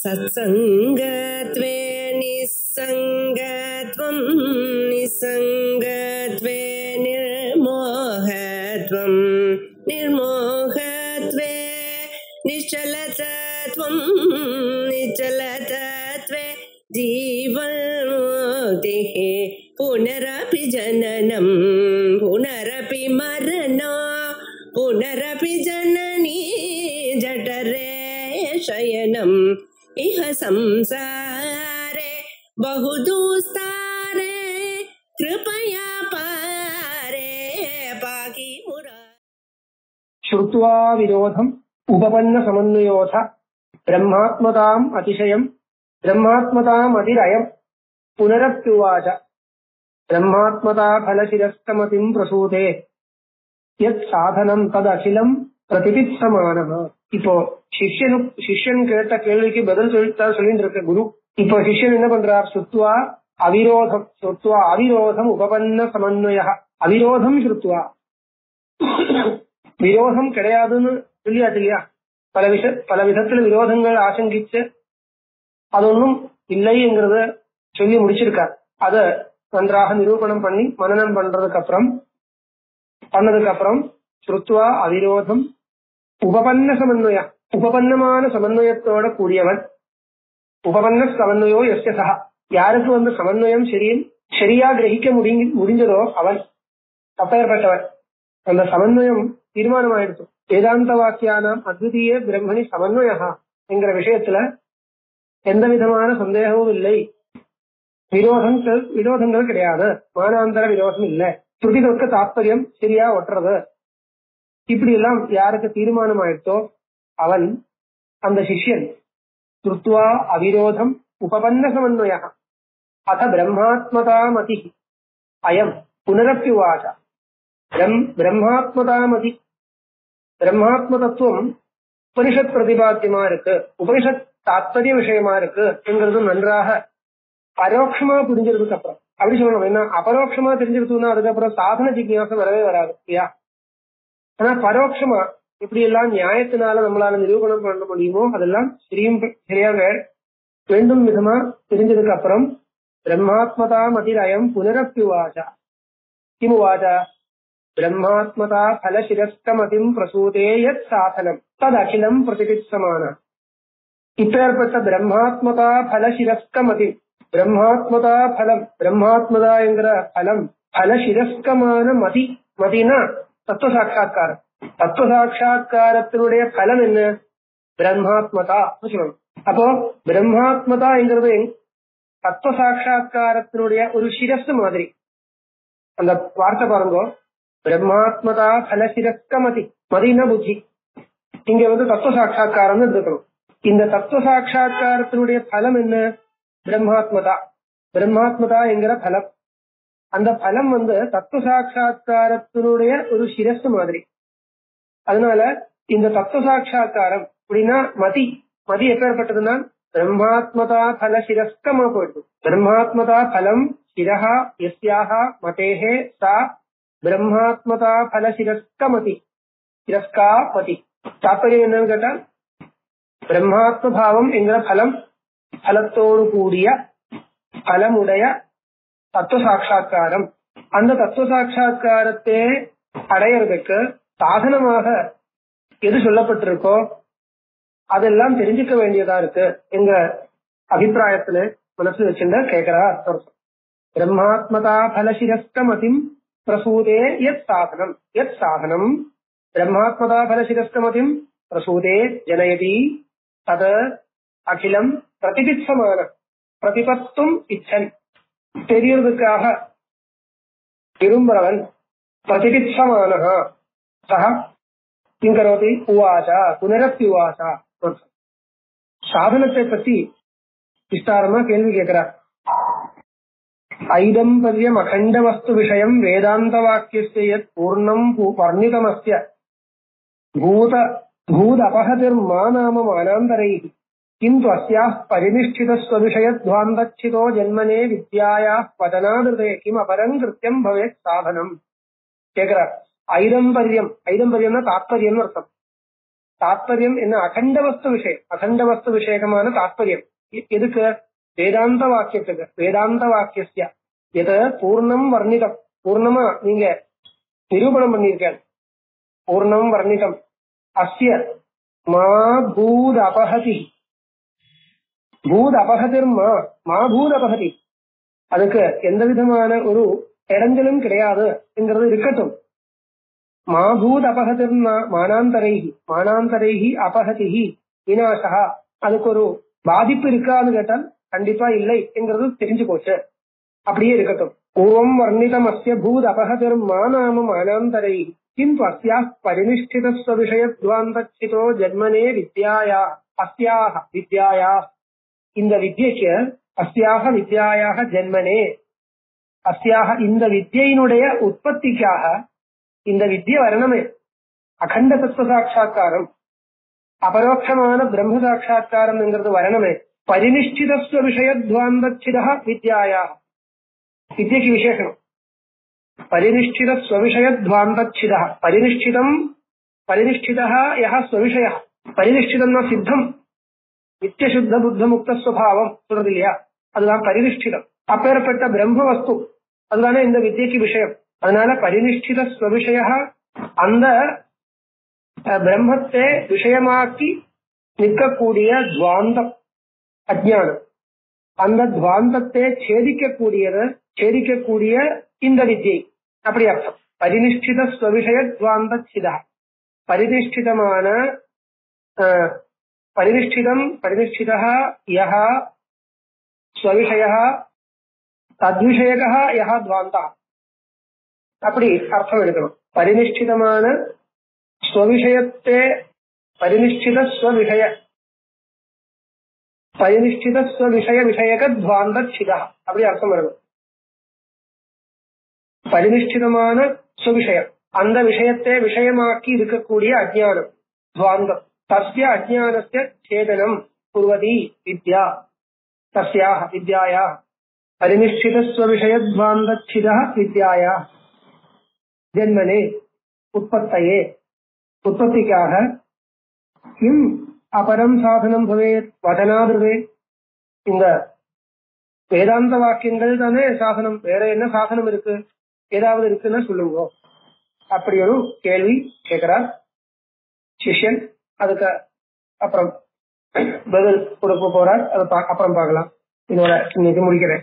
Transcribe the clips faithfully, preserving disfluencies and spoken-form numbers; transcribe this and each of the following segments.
सत्संगत्वे निस्संगत्वं निस्संगत्वे निर्मोहत्वं निर्मोहत्वे निश्चलतत्वं निश्चलतत्वे जीवन्मुक्तिः पुनरपि जननं पुनरपि मरणं पुनरपि जननी जठरे शयनम् इह संसारे बहुदुस्तारे कृपया पारे पाहि मुरा। श्रुत्वा विरोधम् उपपन्न समन्वयोऽथ ब्रह्मात्मताम् अतिशयम् ब्रह्मात्मताम् अतिरयम् पुनरप्युवाच ब्रह्मात्मता फलशिरस्तमतिम् प्रसूते यत् साधनम् तदखिलम् प्रतिपित्समानः। இப்போ சிஷ்யனு சிஷ்யன் கேட்ட கேள்விக்கு பதில் சொல்லிட்டா சொல்லிட்டு இருக்க குரு. இப்போ சிஷ்யன் என்ன பண்றார்? சுத்வா அவிரோதம் சுத்வா அவிரோதம் உபபன்ன சமன்வய அவிரோதம் சுத்வா விரோதம் கிடையாதுன்னு சொல்லியாச்சு இல்லையா? பல விஷ பல விதத்துல விரோதங்கள் ஆசங்கிச்சு அது ஒன்றும் இல்லைங்கிறத சொல்லி முடிச்சிருக்கார். அத நன்றாக நிரூபணம் பண்ணி மனனம் பண்றதுக்கு அப்புறம் பண்ணதுக்கு அப்புறம் சுத்வா அவிரோதம் உபபன்ன சமன்வய உபபன்னமான சமன்வயத்தோட கூடியவன். உபபன்ன சமன்வயோ எஸ்ய சஹா யாருக்கு வந்து சமன்வயம் சரியும் சரியா கிரகிக்க முடி முடிஞ்சதோ அவன் அப்பேற்பட்டவன். அந்த சமன்வயம் தீர்மானம் ஆயிடுச்சு. வேதாந்த வாக்கியானாம் அத்விதீய பிரம்மணி சமன்வயா என்கிற விஷயத்துல எந்த விதமான சந்தேகமும் இல்லை. விரோதங்கள் விரோதங்கள் கிடையாது, மானாந்தர விரோதம் இல்லை, ஸ்ருதிகளுக்கு தாற்பயம் சரியா ஒட்டுறது, இப்படி எல்லாம் யாருக்கு தீர்மானம் ஆயிடுச்சோ அவன் அந்த சிஷ்யன் ஸ்ருத்வா அவிரோதம் உபபன்ன சமன்வய அத பிரம்மாத்மதாமதி அயம் புனரப்யுவாச. பிரம்மாத்மதாமதி பிரம்மாத்ம தத்துவம் உபனிஷத் பிரதிபாத்தியமா இருக்கு, உபனிஷத் தாத்பரிய விஷயமா இருக்கு என்கிறது நன்றாக பரோட்சமா புரிஞ்சதுக்கு அப்புறம் அப்படி சொல்லணும். என்ன அபரோட்சமா தெரிஞ்சிருக்குன்னா அதுக்கப்புறம் சாதன ஜிக்ஞாசம் வரவே வராது இல்லையா? ஆனா பரோட்சமா இப்படி எல்லாம் நியாயத்தினால நம்மளால நிரூபணம் பண்ண முடியுமோ அதெல்லாம் சரியும் சரியாக வேண்டும் விதமா தெரிஞ்சதுக்கு அப்புறம் பிரம்மாத்மதா மதிரயம் புனரப்யுவாச்சா கிமுவாச்சா பிரம்மாத்மதா பலசிரஸ்கமதிம் பிரசூதே யத் சாதனம் தத் அகிலம் பிரதிபித்சமான. இப்பேற்பட்ட பிரம்மாத்மதா பலசிரஸ்கமதி பிரம்மாத்மதா பலம் பிரம்மாத்மதா என்கிற பலம் பலசிரஸ்கமான மதி மதினா தத்துவ சாட்சா்காரம். தத்துவ சாட்சா்காரத்தினுடைய பலம் என்ன? பிரம்மாத்மதா சொல்லணும். அப்போ பிரம்மாத்மதாங்கிறது தத்துவ சாட்சா்காரத்தினுடைய ஒரு சிரஸ் மாதிரி. அந்த வார்த்தை பாருங்க, பிரம்மாத்மதா பலசிரஸ்கமதி மதின புத்தி. இங்க வந்து தத்துவ சாட்சா்காரம் இருக்கணும். இந்த தத்துவ சாட்சா்காரத்தினுடைய பலம் என்ன? பிரம்மாத்மதா. பிரம்மாத்மதா என்கிற பலம், அந்த பலம் வந்து தத்துவ சாட்சா்காரத்தினுடைய ஒரு சிரஸ் மாதிரி. அதனால இந்த தத்துவ சாட்சா்காரம் அப்படின்னா மதி மதி எப்பேற்பட்டதுன்னா பிரம்மாத்மதா பல சிரஸ்கமா போயிடுது. பிரம்மாத்மதா பலம் சிரஹா யஸ்யாஹா மதேஹே சா பிரம்மாத்மதா பல சிரஸ்கமதி சிரஸ்கா மதி. தாற்பயம் என்னன்னு கேட்டா பிரம்மாத்ம பாவம் என்கிற பலம், பலத்தோடு கூடிய பலமுடைய தத்துவ சாட்சா்காரம். அந்த தத்துவ சாட்சா்காரத்தை அடையறதுக்கு சாதனமாக எது சொல்லப்பட்டிருக்கோ அதெல்லாம் தெரிஞ்சுக்க வேண்டியதா இருக்கு எங்க அபிப்பிராயத்துல மனசு வச்சுட்ட கேட்கிறா. பிரம்மாத்மதா பலசிரஸ்கமதிம் பிரசூதே யத் சாதனம் யத் சாதனம் பிரம்மாத்மதா பலசிரஸ்கமதிம் பிரசூதே ஜனயதி தத் அகிலம் பிரதிபித்சமான பிரதிபத்தும் இச்சன் தெரியறதுக்காக விரும்புறவன் பிரதிபித்சமானஹ சஹ கிங்கரோதி உவாசா புனரப்யுவாசா. சாதனத்தை பத்தி விஸ்தாரமா கேள்வி கேட்கிறார். ஐதம்பர்யம் அகண்ட வஸ்து விஷயம் வேதாந்த வாக்கியஸ்ய யத் பூர்ணம் வர்ணிதமஸ்ய பூத பூத அபஹதிர்மா நாம மானாந்தரைஹி किन्तु अस्याः परिनिष्ठितस्वविषयध्वान्तच्छितो जन्मने विद्यायाः पतनादृते किम् अपरं कृत्यं भवेत् साधनम् கேக்குறார். ஐதம்பரியம் ஐதம்பரியம்னா தாத்பரியம்னு அர்த்தம். தாத்பரியம் என்ன அகண்ட வஸ்து விஷயம், அகண்ட வஸ்து விஷயகமான தாத்பரியம். எதுக்கு? வேதாந்த வாக்கியத்துக்கு. வேதாந்த வாக்கிய எது பூர்ணம் வர்ணிதம், பூர்ணமா நீங்க நிரூபணம் பண்ணியிருக்கேன். பூர்ணம் வர்ணிதம் அஸ்ய மா பூத் அபஹதி, பூத் அபகதிர் மா மா பூத் அபகதி, அதுக்கு எந்த விதமான ஒரு இடைஞ்சலும் கிடையாது என்கிறது இருக்கட்டும். மா பூத் அபகதிர் மானாந்தரைஹி மானாந்தரைஹி அபகதிஹி விநாசகா, அதுக்கு ஒரு பாதிப்பு இருக்கான்னு கேட்டால் கண்டிப்பா இல்லை என்கிறது தெரிஞ்சு போச்சு. அப்படியே இருக்கட்டும். பூர்வம் வர்ணிதம் அஸ்ய பூத் அபகதிர் மா நாம மானாந்தரைஹி கிந்து அஸ்யா பரிநிஷ்டித விஷயத்வாந்தச்சிதோ ஜன்மனே வித்யாயா அஸ்யாக வித்யாயா, இந்த வித்யக்கு அஸ்யாக வித்யாயாக ஜன்மனே, அஸ்யாக இந்த வித்யினுடைய உற்பத்திக்காக இந்த வித்ய வரணுமே அகண்ட தத்துவ சாட்சா்காரம், அபரோட்சமான பிரம்ம சாட்சா்காரம் என்கிறது வரணுமே. பரிநிஷ்டித விஷயத்வாந்தச்சித வித்யாயா, வித்யக்கு விசேஷம் பரிநிஷ்டித ஸ்வவிஷயத்வாந்தச்சித. பரிநிஷ்டிதம் பரிநிஷ்டித யஹ ஸ்வவிஷய, பரிநிஷ்டிதம்னா சித்தம், நித்தியசுத்த புத்த முக்த ஸ்வபாவம் சொல்றது இல்லையா, அதுதான் பரிநிஷ்டிதம். அப்பேற்பட்ட பிரம்ம வஸ்து அதுதானே இந்த வித்யக்கு விஷயம். அதனால பரிநிஷ்டித ஸ்வவிஷய, அந்த பிரம்மத்தை விஷயமாக்கி நிற்கக்கூடிய துவாந்தம் அஜ்ஞானம், அந்த துவாந்தத்தை சேதிக்கக்கூடியது சேதிக்கக்கூடிய இந்த வித்யை, அப்படி அர்த்தம். பரிநிஷ்டித ஸ்வவிஷய துவாந்த சிதா, பரிநிஷ்டிதமான பரிநிஷ்டிதம் பரிநிஷ்டிதः யஹ ஸ்வவிஷயः தத்விஷயகः யஹ துவாந்தः, அப்படி அர்த்தம் எடுக்கணும். பரிநிஷ்டிதமான ஸ்வவிஷயத்தே பரிநிஷ்டித ஸ்வவிஷய பரிநிஷ்டித ஸ்வவிஷய விஷயக துவாந்த சிதா, அப்படி அர்த்தம் எடுக்கணும். பரிநிஷ்டிதமான ஸ்வவிஷயம், அந்த விஷயத்தை விஷயமாக்கி இருக்கக்கூடிய அஜ்ஞானம் துவாந்தம். தஸ்ய அஜ்ஞானஸ்ய சேதனம் குர்வதி வித்யா, தஸ்யாஹ வித்யாயாஹ பரிநிஷ்டித ஸ்வவிஷயத்வாந்தச்சிதः வித்யாயாஹ ஜன்மனே உற்பத்தயே, உற்பத்திக்காக கிம் அபரம் சாதனம் பவேத் வதனாதிருவே, இந்த வேதாந்த வாக்கியங்கள் தானே சாதனம், வேற என்ன சாதனம் இருக்கு, ஏதாவது இருக்குன்னா சொல்லுங்க. அப்படி ஒரு கேள்வி கேட்கிறார் சிஷ்யன். அதுக்கு அப்புறம் பதில் கொடுக்க போறார், அது அப்புறம் பார்க்கலாம். இதோட இன்னைக்கு முடிக்கிறேன்.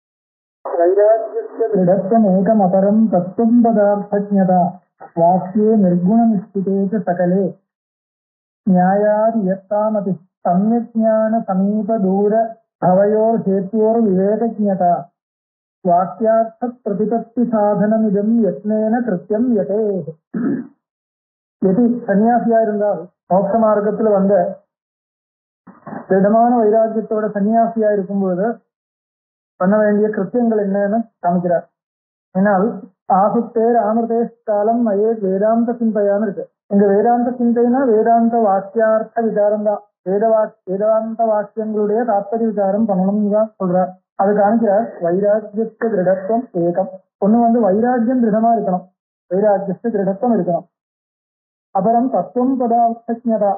ஏகமபரம் தத்துவம் பதார்த்தஜ்ஞதா வாக்கியே நிர்குணமிஷ்டிதே ச சகலே நியாயாத் யத்தாமதி சம்யக்ஞான சமீப தூர அவயோர் ஹேத்யோர் விவேகஜ்ஞதா வாக்கியார்த்த பிரதிபத்தி சாதனமிதம் யத்னேன கிருத்தியம் யதே. எது சன்னியாசியா இருந்தால் மோட்ச மார்க்கத்துல வந்த திடமான வைராக்கியத்தோட சன்னியாசியா இருக்கும்போது பண்ண வேண்டிய கிருத்தியங்கள் என்னன்னு காமிக்கிறார். ஏன்னால் ஆகுத்தேர் ஆமிர்தே காலம் மயே வேதாந்த சிந்தையான்னு இருக்கு. இந்த வேதாந்த சிந்தைனா வேதாந்த வாக்கியார்த்த விசாரம் தான், வேதவா வேதாந்த வாக்கியங்களுடைய தாத்பரிய விசாரம் பண்ணணும்னு தான் சொல்றார். அது காமிக்கிறார். வைராக்கியத்து திருடத்துவம் ஏகம், ஒண்ணு வந்து வைராக்கியம் திருடமா இருக்கணும், வைராக்கியத்து திருடத்துவம் இருக்கணும். அப்புறம் தத்துவம் பதார்த்தஜ்ஞதா,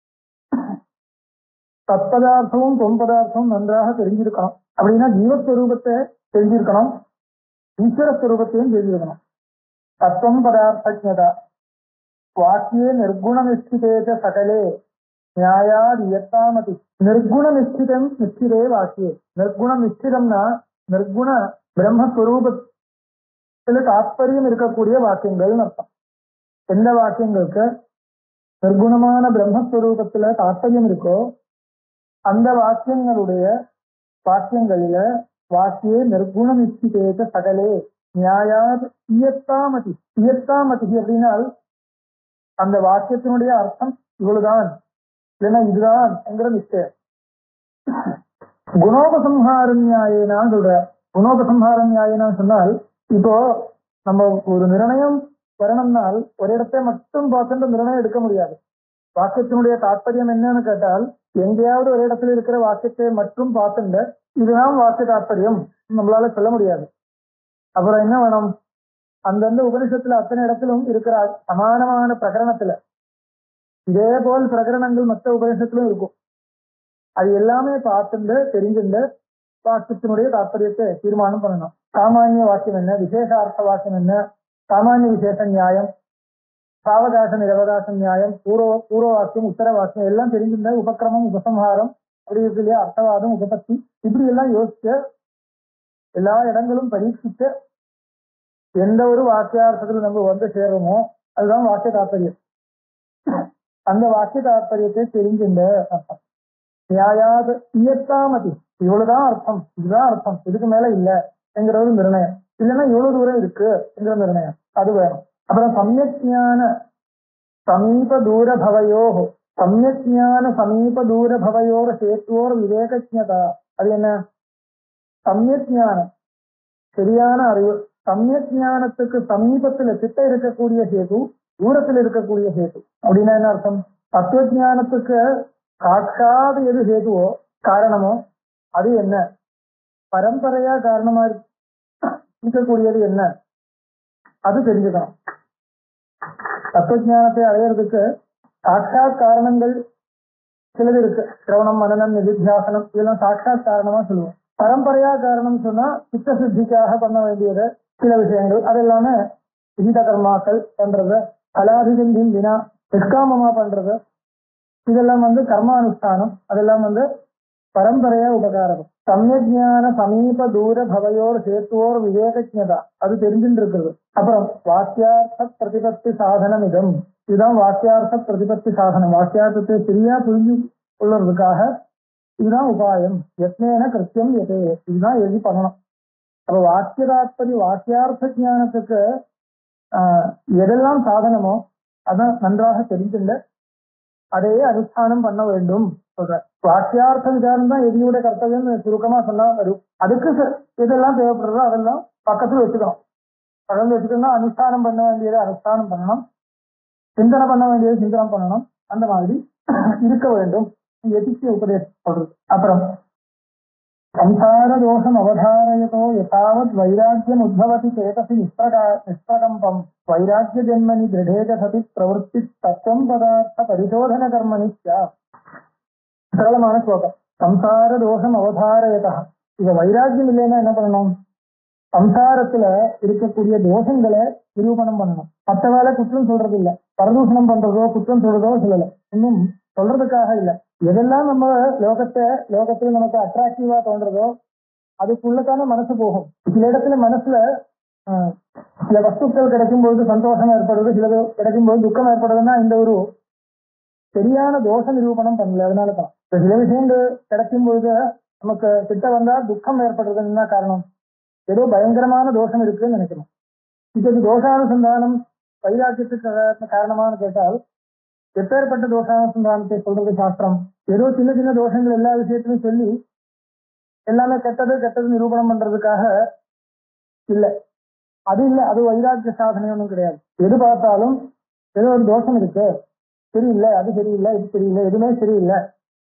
தத்பதார்த்தமும் தொம் பதார்த்தமும் நன்றாக தெரிஞ்சிருக்கணும். அப்படின்னா ஜீவஸ்வரூபத்தை தெரிஞ்சிருக்கணும், ஈஸ்வரஸ்வரூபத்தையும் தெரிஞ்சிருக்கணும். தத்துவம் பதார்த்தஜ்ஞதா வாக்கியே நிர்குண நிஷ்டிதேஜ சகலே நியாயாத் யத்தாமதி. நிர்குண நிஷ்டிதம் நிஷ்டிதே வாக்கியே. நிர்குணம் நிஷ்டிதம்னா நிர்குண பிரம்மஸ்வரூபத்துல தாத்பரியம் இருக்கக்கூடிய வாக்கியங்கள் அர்த்தம். எந்த வாக்கியங்களுக்கு நிர்குணமான பிரம்மஸ்வரூபத்துல தாத்பரியம் இருக்கோ அந்த வாக்கியங்களுடைய வாக்கியங்களில வாக்கியே நிர்குண நிஷ்டிதேஜ சகலே நியாயாத் இயத்தாமதி. இயத்தாமதி அப்படின்னால் அந்த வாக்கியத்தினுடைய அர்த்தம் இவ்வளவுதான், இல்லைன்னா இதுதான் என்கிற நிச்சயம். குணோபசம்ஹார நியாயனான்னு சொல்ற. குணோபசம்ஹார நியாயனான்னு சொன்னால், இப்போ நம்ம ஒரு நிர்ணயம் வரணும்னால் ஒரு இடத்தை மட்டும் பார்த்துட்டு நிர்ணயம் எடுக்க முடியாது. வாக்கியத்தினுடைய தாற்பயம் என்னன்னு கேட்டால், எங்கேயாவது ஒரு இடத்துல இருக்கிற வாக்கியத்தை மட்டும் பார்த்துட்டு இதுதான் வாக்கிய தாற்பயம் நம்மளால சொல்ல முடியாது. அப்புறம் என்ன வேணும், அந்தந்த உபனிஷத்துல அத்தனை இடத்திலும் இருக்கிற சமானமான பிரகரணத்துல இதே போல் பிரகரணங்கள் மற்ற உபநிஷத்திலும் இருக்கும். அது எல்லாமே பார்த்துட்டு தெரிஞ்சுட்டு வாக்கியத்தினுடைய தாற்பயத்தை தீர்மானம் பண்ணணும். சாமானிய வாக்கியம் என்ன, விசேஷார்த்த வாக்கியம் என்ன, சாமானிய விசேஷ நியாயம், சாவகாச நிரவகாச நியாயம், பூர்வ பூர்வ வாக்கியம், உத்தர வாக்கியம் எல்லாம் தெரிஞ்சுட்டு உபக்கிரமம், உபசம்ஹாரம், அப்படி இருக்கு இல்லையா, அர்த்தவாதம், உபபத்தி, இப்படி எல்லாம் யோசிச்சு எல்லா இடங்களும் பரீட்சித்து எந்த ஒரு வாக்கியார்த்தத்தில் நம்ம வந்து சேருமோ அதுதான் வாக்கிய தாற்பயம். அந்த வாக்கிய தாற்பயத்தை தெரிஞ்சுண்ட அர்த்தம். நியாயாது இயத்தாமதி, இவ்வளவுதான் அர்த்தம், இதுதான் அர்த்தம், இதுக்கு மேல இல்ல என்கிற நிர்ணயம், இல்லைன்னா இவ்வளவு தூரம் இருக்கு என்கிற நிர்ணயம், அது வேணும். அப்புறம் சமயஜான சமீப தூர பவயோ, சமயஜான சமீப தூர பவயோர் சேத்துவோர் விவேகஜதா. அது என்ன? சமயஜானம், சரியான அறிவு. சமயஜானத்துக்கு சமீபத்துல கிட்ட இருக்கக்கூடிய சேது, தூரத்தில் இருக்கக்கூடிய சேது அப்படின்னா என்ன அர்த்தம்? தத்துவஜானத்துக்கு சாட்சாத் எது ஹேதுவோ காரணமோ அது என்ன, பரம்பரையா காரணமா இருக்கக்கூடியது என்ன, அது தெரிஞ்சுக்கணும். தத்துவஜானத்தை அடையிறதுக்கு சாட்சாத் காரணங்கள் சிலது இருக்கு. சிரவணம், மனனம், நிதித்தியாசனம் இதெல்லாம் சாட்சாத் காரணமா சொல்லுவோம். பரம்பரையா காரணம் சொன்னா சித்த சித்திக்காக பண்ண வேண்டியது சில விஷயங்கள், அதெல்லாமே விகித கர்மாக்கள் பண்றது, அலாதிகந்தின் வினா நிஷ்காமமா பண்றது, இதெல்லாம் வந்து கர்மானுஷ்டானம், அதெல்லாம் வந்து பரம்பரையா உபகாரம். சமயஜான சமீப தூர பவயோர் சேத்துவோர் விவேகஜதா, அது தெரிஞ்சுட்டு இருக்குது. அப்புறம் வாக்கியார்த்த பிரதிபத்தி சாதனம் இதம், இதுதான் வாக்கியார்த்த பிரதிபத்தி சாதனம். வாக்கியார்த்தத்தை சரியா புரிஞ்சு கொள்வதற்காக இதுதான் உபாயம். யத்னேன கிருத்தியம் எதே, இதுதான் எழுதி பண்ணணும். அப்ப வாக்கிய தாத்பரி வாக்கியார்த்த ஞானத்துக்கு ஆஹ் எதெல்லாம் சாதனமோ அதான் நன்றாக தெரிஞ்சுள்ள அதையே அனுஷ்டானம் பண்ண வேண்டும் சொல்ற. வாக்கியார்த்த விசாரம் தான் எதியோட கர்த்தவியம் சுருக்கமா சொன்னா வரும். அதுக்கு எதெல்லாம் தேவைப்படுறதோ அதெல்லாம் பக்கத்துல வச்சுக்கணும். பக்கத்துல வச்சுக்கணும்னா அனுஷ்டானம் பண்ண வேண்டியதை அனுஷ்டானம் பண்ணணும், சிந்தனை பண்ண வேண்டியது சிந்தனம் பண்ணணும், அந்த மாதிரி இருக்க வேண்டும். எதிர்த்து உபதேசம் சொல்றது. அப்புறம் சம்சார தோஷம் அவதாரயதோ யதாவத் வைராக்கியம் உத்பவதி சேதசி நிஷ்பிரகா நிஷ்பிரகம்பம் வைராக்கிய ஜென்மனி திருடேக சதி பிரவருத்தி தத்துவம் பதார்த்த பரிசோதன கர்மணி ஸ்யாத். சரளமான ஸ்லோகம். சம்சார தோஷம் அவதாரயதா, இவ வைராக்கியம் இல்லைன்னா என்ன பண்ணணும்? சம்சாரத்துல இருக்கக்கூடிய தோஷங்களை நிரூபணம் பண்ணணும். மற்ற வேலை குற்றம் சொல்றது இல்ல, பரதூஷணம் பண்றதோ குற்றம் சொல்றதோ சொல்லல, இன்னும் சொல்றதுக்காக இல்ல. எதெல்லாம் நம்ம லோகத்தை லோகத்துல நமக்கு அட்ராக்டிவா தோன்றதோ அதுக்குள்ளதானே மனசு போகும். சில இடத்துல மனசுல ஆஹ் சில வஸ்துக்கள் கிடைக்கும் பொழுது சந்தோஷம் ஏற்படுறது, சிலது கிடைக்கும் போது துக்கம் ஏற்படுறதுன்னா இந்த ஒரு சரியான தோஷ நிரூபணம் பண்ணல. அதனாலதான் இப்ப சில விஷயங்கள் கிடைக்கும் பொழுது நமக்கு கிட்ட வந்தா துக்கம் ஏற்படுறதுன்னு என்ன காரணம்? ஏதோ பயங்கரமான தோஷம் இருக்குன்னு நினைக்கணும். இப்ப இது தோஷானுசந்தானம் வைராக்கியத்துக்கு காரணமானு கேட்டால் எப்பேற்பட்ட தோஷானுசந்தானத்தை சொல்றது சாஸ்திரம்? ஏதோ சின்ன சின்ன தோஷங்கள் எல்லா விஷயத்திலும் சொல்லி எல்லாமே கெட்டது கெட்டது நிரூபணம் பண்றதுக்காக இல்ல, அது இல்ல. அது வைராக்கிய சாதனை ஒன்றும் கிடையாது. எது பார்த்தாலும் ஏதோ ஒரு தோஷம் இருக்கு, சரியில்லை, அது சரியில்லை, இது சரியில்லை, எதுவுமே சரியில்லை,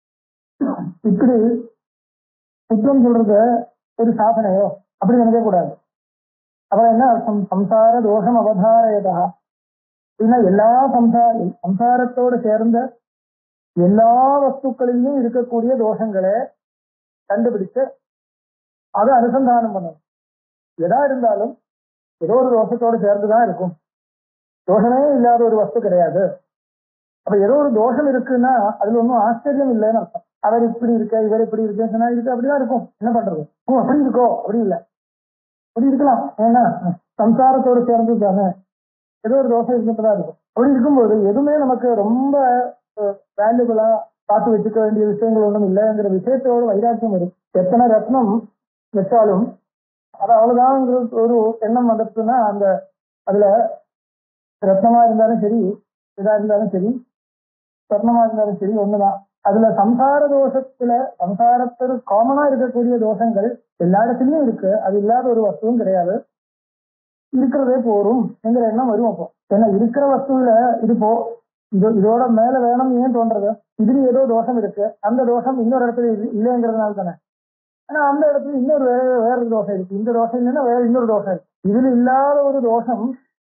இப்படி குற்றம் சொல்றது ஒரு சாதனையோ அப்படி நினைக்க கூடாது. அப்புறம் என்ன அர்த்தம்? சம்சார தோஷம் அவதாரயதா, எல்லா சம்சார சம்சாரத்தோடு சேர்ந்த எல்லா வஸ்துக்களிலும் இருக்கக்கூடிய தோஷங்களை கண்டுபிடிச்சு அதை அனுசந்தானம் பண்ணணும். எதா இருந்தாலும் ஏதோ ஒரு தோஷத்தோடு சேர்ந்துதான் இருக்கும். தோஷமே இல்லாத ஒரு வஸ்து கிடையாது. அப்ப ஏதோ ஒரு தோஷம் இருக்குன்னா அதுல ஒன்றும் ஆச்சரியம் இல்லைன்னு அர்த்தம். அவர் இப்படி இருக்க, இவர் இப்படி இருக்கேன்னு சொன்னா இருக்கு அப்படிதான் இருக்கும். என்ன பண்றது? ஓ அப்படி இருக்கோ, அப்படி இல்லை, அப்படி இருக்கலாம். ஏன்னா சம்சாரத்தோடு சேர்ந்து தானே ஏதோ ஒரு தோஷம் இருந்துட்டுதான் இருக்கும். அப்படி இருக்கும்போது எதுவுமே நமக்கு ரொம்ப வேல்யூபிளா பார்த்து வச்சுக்க வேண்டிய விஷயங்கள் ஒன்றும் இல்லைங்கிற விஷயத்தோடு வைராக்கியம் வரும். எத்தனை ரத்னம் வச்சாலும் அது அவ்வளவுதான் ஒரு எண்ணம் வந்துச்சுன்னா அந்த அதுல ரத்னமா இருந்தாலும் சரி, இதா இருந்தாலும் சரி, ரத்னமா இருந்தாலும் சரி ஒண்ணுதான். அதுல சம்சார தோஷத்துல சம்சாரத்தில் காமனா இருக்கக்கூடிய தோஷங்கள் எல்லா இடத்துலயும் இருக்கு. அது இல்லாத ஒரு வஸ்துவும் கிடையாது. இருக்கிறதே போரும் என்கிற எண்ணம் வரும். அப்போ ஏன்னா இருக்கிற வஸ்துவில இது போ இது இதோட மேல வேணும் ஏன் தோன்றது? இதுல ஏதோ தோஷம் இருக்கு, அந்த தோஷம் இன்னொரு இடத்துல இல்லைங்கிறதுனால தானே. ஆனா அந்த இடத்துல இன்னொரு வேற வேற தோஷம் இருக்கு, இந்த தோஷம் இல்லைன்னா வேற இன்னொரு தோஷம் இருக்கு. இதுல இல்லாத ஒரு தோஷம்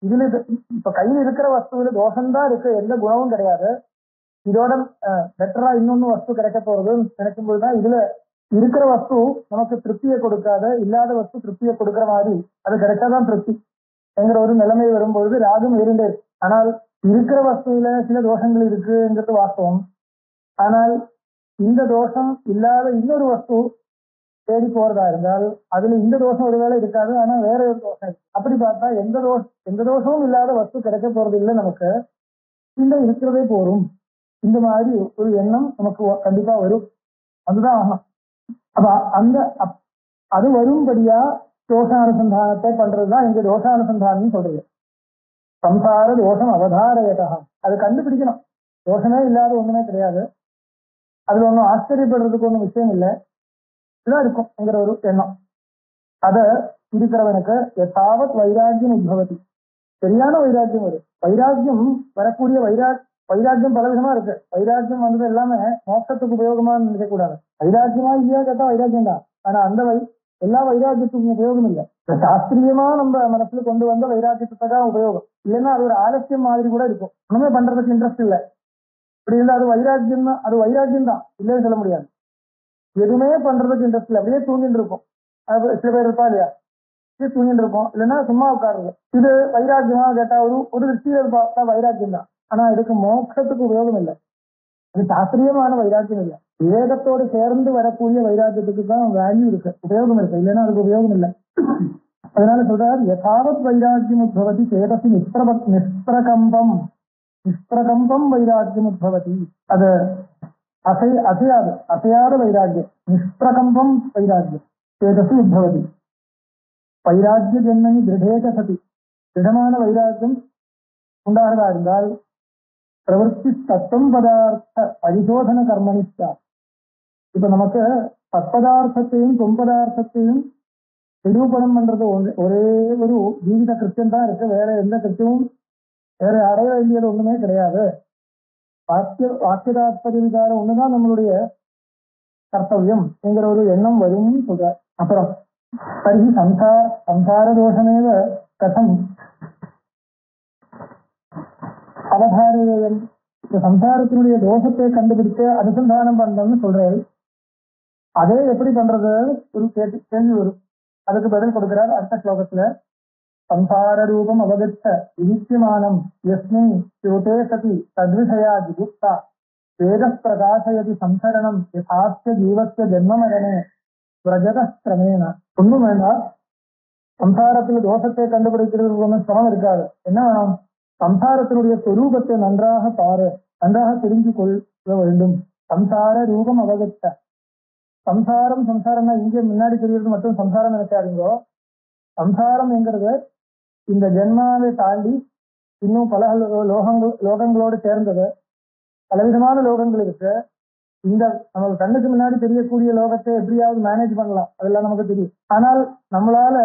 இதுல இப்ப கையில் இருக்கிற வஸ்துவில தோஷம்தான் இருக்கு, எந்த குணமும் கிடையாது. இதோட பெட்டரா இன்னொன்னு வஸ்து கிடைக்க போறதுன்னு நினைக்கும் போதுதான் இதுல இருக்கிற வஸ்து நமக்கு திருப்தியை கொடுக்காத, இல்லாத வஸ்து திருப்தியை கொடுக்கிற மாதிரி அது கிடைச்சாதான் திருப்தி என்கிற ஒரு நிலைமை வரும்பொழுது ராகம் இருந்தே. ஆனால் இருக்கிற வஸ்துவில சில தோஷங்கள் இருக்குங்கிறது வாஸ்தவம். ஆனால் இந்த தோஷம் இல்லாத இன்னொரு வஸ்து தேடி போறதா இருந்தால் அதுல இந்த தோஷம் ஒருவேளை இருக்காது, ஆனா வேற ஒரு தோஷம் இருக்கு. அப்படி பார்த்தா எந்த தோஷம் எந்த தோஷமும் இல்லாத வஸ்து கிடைக்க போறது இல்லை நமக்கு, இந்த இருக்கிறதே போரும். இந்த மாதிரி ஒரு எண்ணம் நமக்கு கண்டிப்பா வரும். அதுதான் ஆகும். அப்ப அந்த அது வரும்படியா தோஷானுசந்தானத்தை பண்றதுதான் இங்க தோஷானுசந்தானம் சொல்றது. சம்சார தோஷம் அவதாரயதா, அது கண்டுபிடிக்கணும். தோஷமே இல்லாத ஒண்ணுமே கிடையாது, அதுல ஒன்றும் ஆச்சரியப்படுறதுக்கு ஒன்றும் விஷயம் இல்லை, இதுதான் இருக்கும்ங்கிற ஒரு எண்ணம். அத இருக்கிறவனுக்கு யதாவத் வைராக்கியம் உத்பவதி, சரியான வைராக்கியம் வரும். வைராக்கியம் வரக்கூடிய வைரா வைராக்கியம் பல விதமா இருக்கு. வைராக்கியம் வந்தது எல்லாமே மோட்சத்துக்கு உபயோகமா நினைக்க கூடாது. வைராக்கியமா இல்லையா கேட்டா வைராக்கியம் தான், ஆனா அந்த வை எல்லா வைராக்கியத்துக்கும் உபயோகம் இல்லை. சாஸ்திரியமா நம்ம மனசுல கொண்டு வந்த வைராக்கியத்துக்கு தான் உபயோகம். இல்லைன்னா அது ஒரு ஆலசியம் மாதிரி கூட இருக்கும், ஒண்ணுமே பண்றதுக்கு இன்ட்ரெஸ்ட் இல்லை. அப்படி இருந்தா அது வைராக்கியம் தான், அது வைராக்கியம் தான் இல்லைன்னு சொல்ல முடியாது. எதுவுமே பண்றதுக்கு இன்ட்ரெஸ்ட் இல்லை, அப்படியே தூங்கிட்டு இருக்கும். அது சில பேர் இருப்பா இல்லையா, தூங்கிட்டு இருக்கும், இல்லைன்னா சும்மா உட்காருது. இது வைராக்கியமா கேட்டா ஒரு ஒரு திருஷ்டியில பார்த்தா வைராக்கியம் தான், ஆனா இதுக்கு மோட்சத்துக்கு உபயோகம் இல்லை. இது சாஸ்திரியமான வைராக்கியம் இல்லை, விவேகத்தோடு சேர்ந்து வரக்கூடிய வைராக்கியத்துக்கு தான் வேல்யூ இருக்கு, உபயோகம் இருக்கு, இல்லைன்னா அதுக்கு உபயோகம் இல்லை. அதனால சொல்றார் யதாவத் வைராக்கியம் உத்பவதி சேதசி நிஷ்பிரப நிஷ்பிரகம்பம் நிஷ்பிரகம்பம் வைராக்கியம் உத்பவதி. அது அசை அசையாது அசையாத வைராக்கியம், நிஷ்பிரகம்பம் வைராக்கியம் சேதசி உத்பவதி. வைராக்கிய ஜென்மனி திருடேக சதி, திடமான வைராக்கியம் உண்டாகிறதா இருந்தால் பிரவருத்தி தத்துவம் பதார்த்த பரிசோதன கர்மனிஷ்டா. இப்ப நமக்கு தத்பதார்த்தத்தையும் தொம்பதார்த்தத்தையும் நிரூபணம் பண்றது ஒரே ஒரு ஜீவித கிருத்தியம் தான் இருக்கு, வேற எந்த கிருத்தியமும் வேற அடைய வேண்டியது ஒண்ணுமே கிடையாது. வாக்கிய வாக்கியதாத்பரிய விசாரம் ஒண்ணுதான் நம்மளுடைய கர்த்தவியம் என்கிற ஒரு எண்ணம் வரும் சொல்றார். அப்புறம் தர்ஹி சம்சார சம்சார தோஷமேவ கதம் அவதாரம், இந்த சம்சாரத்தினுடைய தோஷத்தை கண்டுபிடித்து அனுசந்தானம் பண்றோம்னு சொல்றாரு. அதே எப்படி பண்றது ஒரு கேள்வி கேள்வி வரும், அதுக்கு பதில் கொடுக்கிறார் அடுத்த ஸ்லோகத்துல. சம்சார ரூபம் அவகத்த விதித்தியமானம் யஸ்மின் யோதே சதி தத்விஷயா ஜிகுப்தா வேத பிரகாசயதி சம்சரணம் யதாஸ்ய ஜீவஸ்ய ஜென்மமரணே விரஜதஸ்திரமேன. ஒண்ணும் வேண்டாம், சம்சாரத்துல தோஷத்தை கண்டுபிடிக்கிறதுக்கு ஒன்றும் சிரமம் இருக்காது. என்ன வேணும், சம்சாரத்தினுடைய சொரூபத்தை நன்றாக பாரு, நன்றாக தெரிஞ்சு கொள்ள வேண்டும். சம்சார ரூபம் அவகத்த, சம்சாரம் சம்சாரம்னா இங்கே முன்னாடி தெரியறது மட்டும் சம்சாரம் நினைக்காதீங்கோ. சம்சாரம் என்கிறது இந்த ஜென்மாவை தாண்டி இன்னும் பல லோகங்கள் லோகங்களோடு சேர்ந்தது, பலவிதமான லோகங்கள் இருக்கு. இந்த நமக்கு கண்ணுக்கு முன்னாடி தெரியக்கூடிய லோகத்தை எப்படியாவது மேனேஜ் பண்ணலாம், அதெல்லாம் நமக்கு தெரியும். ஆனால் நம்மளால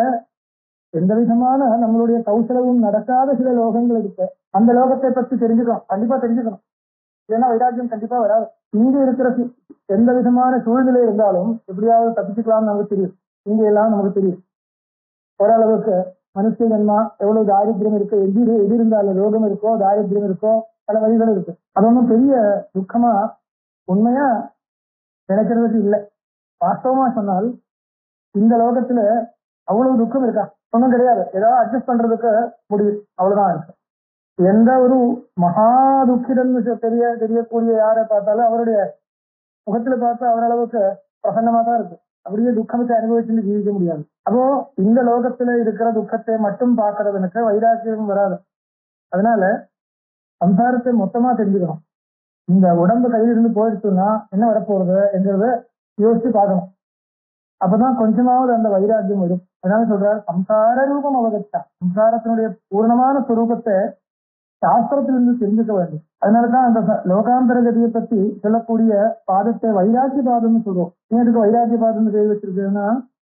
எந்த விதமான நம்மளுடைய கௌசலமும் நடக்காத சில லோகங்கள் இருக்கு, அந்த லோகத்தை பற்றி தெரிஞ்சுக்கணும், கண்டிப்பா தெரிஞ்சுக்கணும். ஏன்னா வைராக்கியம் கண்டிப்பா வராது. இங்க இருக்கிற எந்த விதமான சூழ்நிலை இருந்தாலும் எப்படியாவது தப்பிச்சுக்கலாம்னு நமக்கு தெரியும். இங்க எல்லாம் நமக்கு தெரியும். ஓரளவுக்கு மனுஷ ஜன்மா எவ்வளவு தாரித்திரம் இருக்கு, எது எது இருந்தாலும் ரோகம் இருக்கோ தாரித்திரம் இருக்கோ பல வழிகள் இருக்கு. அது ஒன்றும் பெரிய துக்கமா உண்மையா நினைக்கிறதுக்கு இல்லை. வாஸ்தவமா சொன்னால் இந்த லோகத்துல அவ்வளவு துக்கம் இருக்கா, ஒன்றும் கிடையாது. ஏதாவது அட்ஜஸ்ட் பண்றதுக்கு முடியும், அவ்வளவுதான் இருக்கு. எந்த ஒரு மகா துக்கிடம் தெரிய தெரியக்கூடிய யாரை பார்த்தாலும் அவருடைய முகத்துல பார்த்தா அவரளவுக்கு பிரசன்னமா தான் இருக்கு. அப்படியே துக்கத்தை அனுபவிச்சுட்டு ஜீவிக்க முடியாது. அப்போ இந்த லோகத்துல இருக்கிற துக்கத்தை மட்டும் பார்க்கறதுனுக்கு வைராக்கியம் வராது. அதனால சம்சாரத்தை மொத்தமா தெரிஞ்சுக்கணும். இந்த உடம்பு கையில இருந்து போயிடுச்சுன்னா என்ன வரப்போறது என்கிறத யோசிச்சு பார்க்கணும். அப்பதான் கொஞ்சமாவது அந்த வைராக்கியம் வரும். அதனால சொல்றாரு சம்சார ரூபம் அவகத்தா, சம்சாரத்தினுடைய பூர்ணமான சுரூபத்தை சாஸ்திரத்திலிருந்து தெரிஞ்சுக்க வேண்டும். அதனாலதான் அந்த லோகாந்தர கதியை பத்தி சொல்லக்கூடிய பாதத்தை வைராக்கிய பாதம்னு சொல்றோம். ஏன் இதுக்கு வைராக்கிய பாதம்னு பேர் வச்சிருக்குன்னா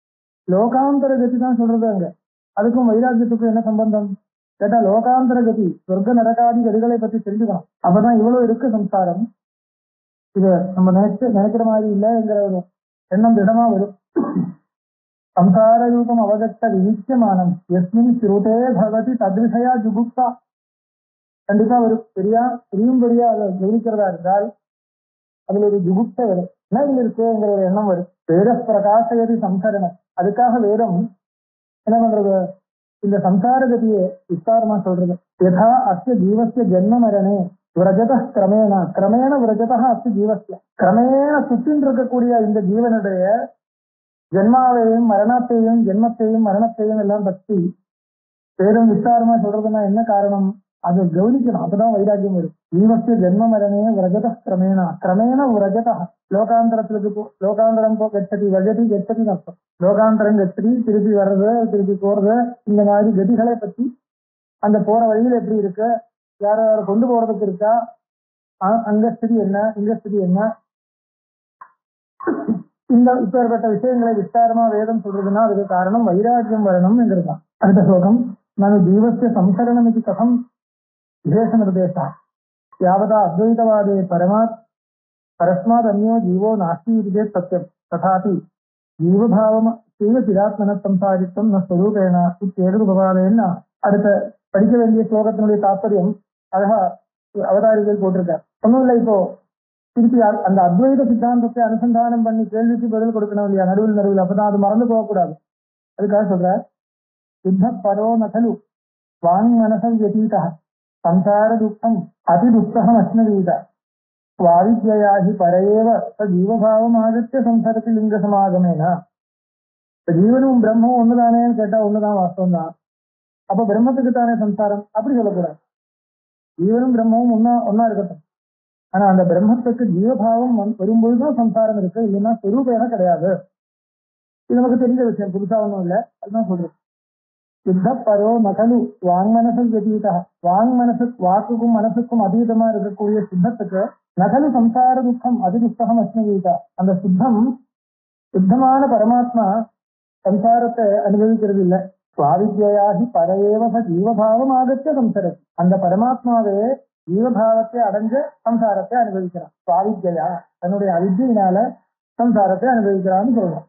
லோகாந்தர கதி தான் சொல்றது. அங்க அதுக்கும் வைராக்கியத்துக்கும் என்ன சம்பந்தம் கேட்டா லோகாந்தர கதி சொர்க்க நரகாதி கதிகளை பத்தி தெரிஞ்சுக்கணும். அப்பதான் இவ்வளவு இருக்கு சம்சாரம், இது நம்ம நினைச்சு நினைக்கிற மாதிரி இல்லை என்கிற ஒரு எண்ணம் திடமா வரும். संसार रूपम अवगत विविच्यमानम यस्मिन् श्रुते भवति तद्विषया जुगुप्सा கண்டிப்பா ஒரு பெரியா பெரியும் பெரியா அதை கவனிக்கிறதா இருந்தால் அதுல ஒரு ஜுகுப்சை வரும். என்ன இதுல இருக்குங்கிற ஒரு எண்ணம் வரும். வேத பிரகாசகதி சம்சரணம். அதுக்காக வேதம் என்ன பண்றது, இந்த சம்சார கதியை விஸ்தாரமா சொல்றது. யதா அஸ்ய ஜீவஸ்ய ஜென்ம மரணே விரஜத கிரமேண கிரமேண விரஜதா அஸ்ய ஜீவஸ்ய கிரமேண சுற்றின் இருக்கக்கூடிய இந்த ஜீவனுடைய ஜென்மாவையும் மரணத்தையும் ஜென்மத்தையும் மரணத்தையும் எல்லாம் பற்றி வேதம் விஸ்தாரமா சொல்றதுன்னா என்ன காரணம், அதை கவனிக்கணும். அப்பதான் வைராக்கியம் வரும். ஜீவஸ்ய ஜென்ம மரணே விரஜத கிரமேண கிரமேண விரஜதா லோகாந்தரத்துக்கு போ லோகாந்தரம் போ கெட்டதி விரஜதி கெட்டதி அர்த்தம். லோகாந்தரம் கெட்டதி திருப்பி வர்றது திருப்பி போறது இந்த மாதிரி கதிகளை பற்றி அந்த போற வழியில எப்படி இருக்கு, யார யார கொண்டு போறதுக்கு இருக்கா, அங்க ஸ்திதி என்ன இங்க ஸ்திதி என்ன, இந்த இப்பேற்பட்ட விஷயங்களை விஸ்தாரமா வேதம் சொல்றதுன்னா அதுக்கு காரணம் வைராக்கியம் வரணும் என்கிறதுதான். அடுத்த ஸ்லோகம் நான் ஜீவஸ்ய சம்சரணம் இது கதம் விசேஷ நிர்தேசா யாவதா அத்வைதவாதே பரமாத் பரஸ்மாத் அந்யோ ஜீவோ நாஸ்தி இது சத்தியம் ததாபி ஜீவபாவம் தீவ சிராத்மன சம்சாரித்தம் ந ஸ்வரூபேண இத்தேது உபவாதேன்னா. அடுத்த படிக்க வேண்டிய ஸ்லோகத்தினுடைய தாற்பயம் அழகா அவதாரிகள் போட்டிருக்கார். ஒன்றும் இல்லை, இப்போ திருப்பி அந்த அத்வைத சித்தாந்தத்தை அனுசந்தானம் பண்ணி கேள்விக்கு பதில் கொடுக்கணும் இல்லையா, நடுவில் நடுவில், அப்பதான் அது மறந்து போகக்கூடாது. அதுக்காக சொல்ற சித்த பரோ நகலு வாங் மனசம் व्यतीतः संसार दुःखम अति दुःखम अश्नवीत स्वाविद्यया हि परएव स जीवभावम आगत्य संसरति लिंग समागमेन. ஜீவனும் பிரம்மமும் ஒண்ணுதானேன்னு கேட்டா ஒண்ணுதான், வாஸ்தவம் தான். அப்ப பிரம்மத்துக்கு தானே சம்சாரம் அப்படி சொல்லக்கூடாது. ஜீவனும் பிரம்மமும் ஒன்னா ஒன்னா இருக்கட்டும், ஆனா அந்த பிரம்மத்துக்கு ஜீவபாவம் வரும்பொழுதுதான் சம்சாரம் இருக்கு, இல்லைன்னா சொரூபேன கிடையாது. இது நமக்கு தெரிஞ்ச விஷயம், புதுசா ஒண்ணும் இல்லை. அதுதான் சொல்றது சித்த பரோ நகலு வாங் மனசு வெதீதா. வாங் மனசு வாக்குக்கும் மனசுக்கும் அதீதமா இருக்கக்கூடிய சித்தத்துக்கு நகலு சம்சார துக்கம் அதி துக்கம் அஸ்மவீதா. அந்த சித்தம் சித்தமான பரமாத்மா சம்சாரத்தை அனுபவிக்கிறது இல்லை. சுவாவித்யாகி பரையேவ ஜீவபாவம் ஆகத்திய சம்சரதி. அந்த பரமாத்மாவே ஜீவபாவத்தை அடைஞ்ச சம்சாரத்தை அனுபவிக்கிறான். சுவாவித்யா தன்னுடைய அவித்தியினால சம்சாரத்தை அனுபவிக்கிறான்னு சொல்றோம்.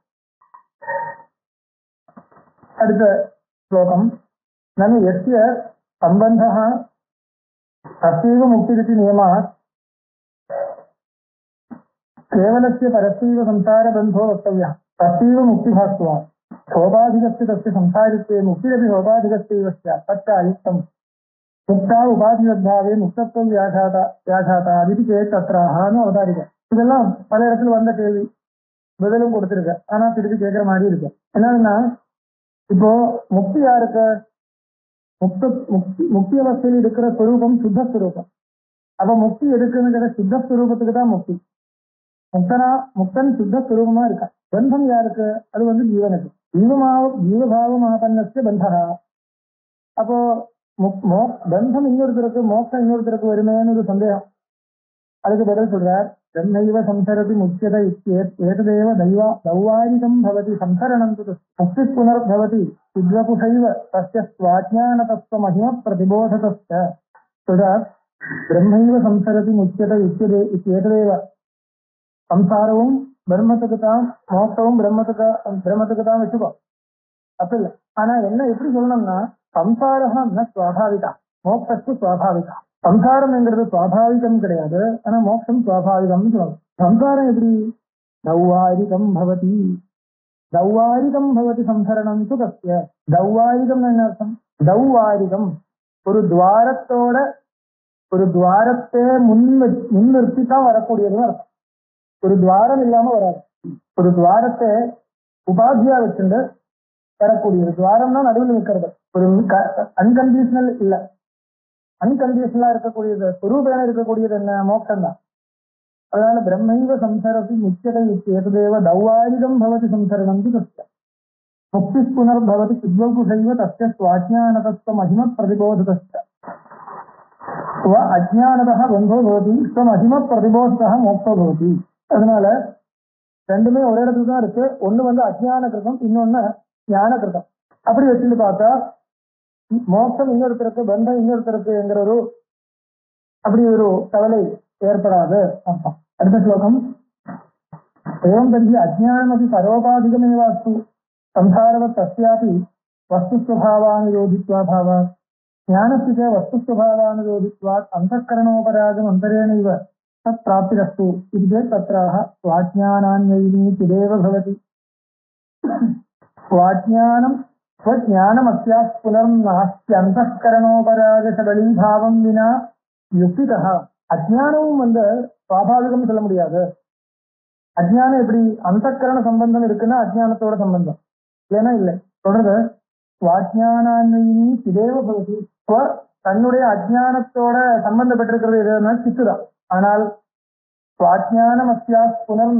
அடுத்த ஸ்லோகம் நனு யஸ்ய சம்பந்தः தஸ்யைவ முக்திரிதி நியமாத் கேவலஸ்ய பரஸ்யைவ சம்சார பந்தோ வக்தவ்யः தஸ்யைவ முக்திபாஸ்வா சோபாதிகஸ்ய தஸ்ய சம்சாரித்வே முக்திரபி சோபாதிகஸ்யைவ ஸ்யாத் தச்ச அயுக்தம் முக்தா உபாதிகத்பாவே முக்தத்துவம் வியாசாதா வியாசாதா அதிதி சேத் தத்ராஹான்னு அவதாரிக்க. இதெல்லாம் பல இடத்துல வந்த கேள்வி, பதிலும் கொடுத்திருக்க. ஆனா திருப்பி கேட்கிற மாதிரி இருக்கு. என்னன்னா இப்போ முக்தி யாருக்கு, முக்த முக்தி முக்தி அவஸ்தையில் இருக்கிற ஸ்வரூபம் சுத்த ஸ்வரூபம். அப்ப முக்தி எதுக்குன்னு சுத்த ஸ்வரூபத்துக்கு தான் முக்தி. முக்தனா முக்தன் சுத்த ஸ்வரூபமா இருக்கா. பந்தம் யாருக்கு, அது வந்து ஜீவனுக்கு. ஜீவமாவ ஜீவபாவம் ஆபன்னஸ்ய பந்தா. அப்போ பந்தம் இன்னொருத்தருக்கு மோட்சம் இன்னொருத்தருக்கு வருமேன்னு ஒரு சந்தேகம். அதுக்கு பதில் சொல்றார் பிரம்மைவ சம்சரதி முக்கியத ஏததேவ தைவா தௌவாரிகம் பவதி சம்சரணம் து முக்தி புனர்பவதி சித்வபுஷைவ தஸ்ய ஸ்வாஜ்ஞானதஸ்வ மகிம பிரதிபோததஸ்ய. சொல்றார் பிரம்மைவ சம்சரதி முக்கியத ஏததேவ. சம்சாரமும் பிரம்மத்துக்கு தான், மோட்சமும் பிரம்மத்துக்கு பிரம்மத்துக்கு தான் வச்சுக்கோ, அப்ப இல்லை. ஆனா என்ன எப்படி சொல்லணும்னா சம்சாரம்னா சுவாபாவிகா, மோட்சத்து சுவாபாவிகா. சம்சாரம் என்கிறது சுவாபாவிகம் கிடையாது, ஆனா மோட்சம் சுவாபாவிகம்னு சொல்லணும். சம்சாரம் எப்படி தௌவாரிகம் பவதி தௌவாரிகம் பவதி சம்சரணம் து தஸ்ய. தௌவாரிகம் என்ன அர்த்தம், தௌவாரிகம் ஒரு துவாரத்தோட ஒரு துவாரத்தை முன் முன்னிறுத்தி தான் வரக்கூடியதுன்னு அர்த்தம். ஒரு துவாரம் இல்லாம வராது. ஒரு துவாரத்தை உபாதியா வச்சுட்டு வரக்கூடியது. துவாரம் தான் நடுவில் நிற்கிறது. ஒரு அன்கண்டிஷனல் இல்ல, அன்கண்டிஷனலா இருக்கக்கூடியது, சுரூபேன இருக்கக்கூடியது என்ன, மோட்சம் தான். அதனால பிரம்மைவ சம்சரதி முக்கியதை ஏததேவ தௌவாரிகம் பவதி சம்சரணம் தஸ்ய முக்தி புனர்பவதி சித்வபுஷைவ தஸ்ய ஸ்வாஜ்ஞானதஸ்வ மகிம பிரதிபோததஸ்ய. ஸ்வ அஜ்ஞானதः பந்தோ பவதி ஸ்வ மகிம பிரதிபோததः மோக்ஷோ பவதி. அதனால ரெண்டுமே ஒரே இடத்துல தான் இருக்கு. ஒண்ணு வந்து அஜ்ஞான கிருதம், இன்னொன்னு ஞான கிருதம். அப்படி வச்சுட்டு பார்த்தா மோட்சம் இன்னொருத்தருக்கு, பந்தம் இன்னொருத்தருக்கு என்கிற ஒரு அப்படி ஒரு கவலை ஏற்படாது அர்த்தம். அடுத்த ஸ்லோகம் ஏவம் தர்ஹி அஜ்ஞானமபி பரோபாதிகமேவ அஸ்து संसारवत् तस्यापि वस्तुस्वभावानुरोधित्वाभावात् ज्ञानस्य च वस्तुस्वभावानुरोधित्वात् अन्तःकरणोपरागम् अन्तरेणैव तत्प्राप्तिरस्तु इति चेत् तत्राह स्वाज्ञानान्वयिनी चिदेव भवति। स्वाज्ञानं स्वज्ञानमस्याः पुनर्नास्त्यन्तःकरणोपरागशबलीभावं विना युक्तितः அஜ்ஞானமும் வந்து சுவாபாவிகம் சொல்ல முடியாது. அஜ்ஞானம் எப்படி அந்தக்கரண சம்பந்தம் இருக்குன்னா அஜ்ஞானத்தோட சம்பந்தம் இல்லைன்னா இல்லை. தொடர்ந்து சுவாஜ்ஞானான்வயினி சிதேவ பகுதி தன்னுடைய அஜ்ஞானத்தோட சம்பந்தப்பட்டிருக்கிறது எதுனா சித்துதான். ஆனால் சுவாஜ்ஞானமஸ்யா புனர்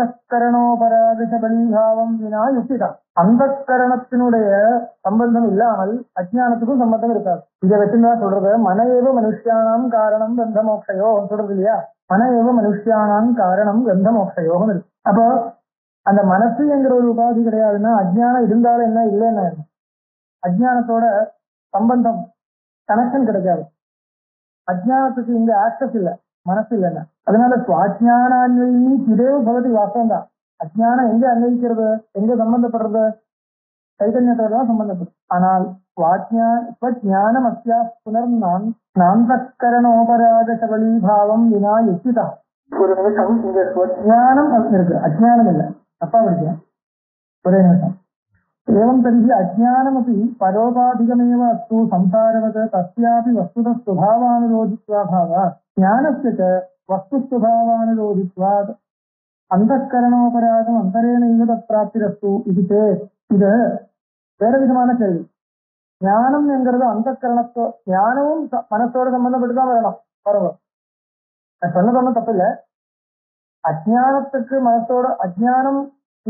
நாந்தக்கரணோபராகசபலீபாவம் வினா யுக்திதான். அந்தக்கரணத்தினுடைய சம்பந்தம் இல்லாமல் அஜ்ஞானத்துக்கும் சம்பந்தம் இருக்காது. இதை வச்சுதான் சொல்றது மன ஏவ மனுஷியானாம் காரணம் கந்த மோக்ஷயோகம் சொல்றது இல்லையா. மன ஏவ மனுஷியானாம் காரணம் கந்த மோக்ஷயோகம் இருக்கு. அப்போ அந்த மனசு என்கிற ஒரு உபாதி கிடையாதுன்னா அஜ்ஞானம் இருந்தாலும் என்ன இல்லைன்னா என்ன, அஜ்ஞானத்தோட சம்பந்தம் கனெக்ஷன் கிடைக்காது. அஜ்ஞானத்துக்கு இங்க ஆக்சஸ் இல்லை, மனசு இல்லைன்னா. அதனால சுவாஜ்ஞானான்வயினி சிதேவ பகவதி வாசம் தான். அஜ்ஞானம் எங்க அன்வயிக்கிறது, எங்க சம்பந்தப்படுறது, சைதன்யத்தோட தான் சம்பந்தப்படுது. ஆனால் ஸ்வஜ்ஞானம் அஸ்யா புனர் நாந்தக்கரணோபராக சபலீபாவம் வினா யுக்திதா. ஒரு நிமிஷம், இங்க ஸ்வஜ்ஞானம் இருக்கு, அஜ்ஞானம் இல்லை. தப்பா படிக்கிறேன், ஒரே நிமிஷம். एवं तर्हि अज्ञानमपि परोपाधिकमेव अस्तु संसारवत् तस्यापि वस्तुतः स्वभावानुरोधित्वाभावात् ज्ञानस्य च वस्तुस्वभावानुरोधित्वात् अन्तःकरणोपरागम् अन्तरेणैव तत्प्राप्तिरस्तु इति चेत् இது வேற விதமான கேள்வி. ஞானம் என்கிறது அந்தக்கரணத்தோ ஞானமும் மனசோட சம்பந்தப்பட்டுதான் வரணும். பரவாயில்ல, நான் சொன்னது ஒன்றும் தப்பு இல்லை. அஜ்ஞானத்துக்கு மனசோட அஜ்ஞானம்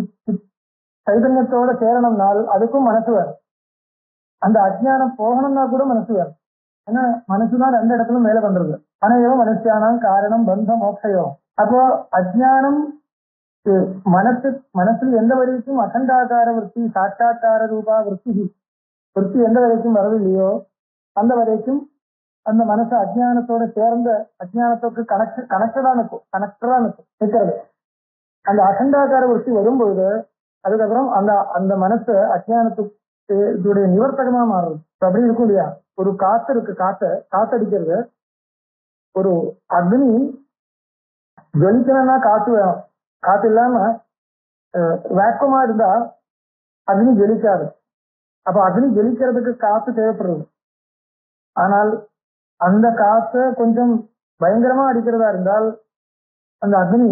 சைதன்யத்தோட சேரணும்னால் அதுக்கும் மனசு வேணும். அந்த அஜ்ஞானம் போகணும்னா கூட மனசு வேணும். ஏன்னா மனசுதான் ரெண்டு இடத்துலும் மேல பண்றது. அனையோ மனுஷியானம் காரணம் பந்த மோட்சயோ. அப்போ அஜ்ஞானம் மனசு மனசுல எந்த வரைக்கும் அகண்டாகார விற்பி சாட்சா்கார ரூபா விற்பி விற்பி எந்த வரைக்கும் வரவில்லையோ அந்த வரைக்கும் அந்த மனசு அஜ்ஞானத்தோட சேர்ந்த அஜ்ஞானத்துக்கு கனெக்ட் கனெக்டடா நிற்கும் கனெக்டடா நிற்கும் நிற்கிறது. அந்த அகண்டாகார விற்பி வரும்பொழுது அதுக்கப்புறம் அந்த அந்த மனசு அஜ்ஞானத்துக்கு இதோடைய நிவர்த்தகமா மாறுது. அப்படி இருக்கும் இல்லையா. ஒரு காத்து இருக்கு, காத்த காத்தடிக்கிறது. ஒரு அக்னி ஜொலிக்கணும்னா காத்து வேணும். காத்து இல்லாம வேக்கமா இருந்தா அக்னி ஜொலிக்காது. அப்ப அக்னி ஜொலிக்கிறதுக்கு காத்து தேவைப்படுறது. ஆனால் அந்த காத்து கொஞ்சம் பயங்கரமா அடிக்கிறதா இருந்தால் அந்த அக்னி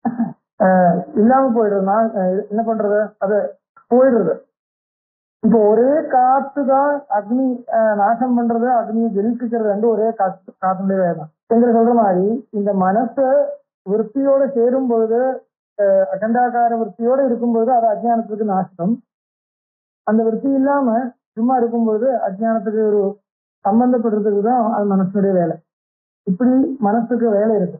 இல்லாம போயிடுறதுனா என்ன பண்றது, அது போயிடுறது. இப்போ ஒரே காத்துதான் அக்னி நாசம் பண்றது, அக்னியை ஜெயிக்கிறது ரெண்டு ஒரே காத்து காத்துடைய வேதம் எங்கிற சொல்ற மாதிரி இந்த மனசு விற்பியோட சேரும் பொழுது அகண்டாகார விற்பியோட இருக்கும்போது அது அஜ்ஞானத்துக்கு நாசம். அந்த விற்பி இல்லாம சும்மா இருக்கும்போது அஜ்ஞானத்துக்கு ஒரு சம்பந்தப்படுறதுக்கு தான் அது மனசுடைய வேலை. இப்படி மனசுக்கு வேலை இருக்கு.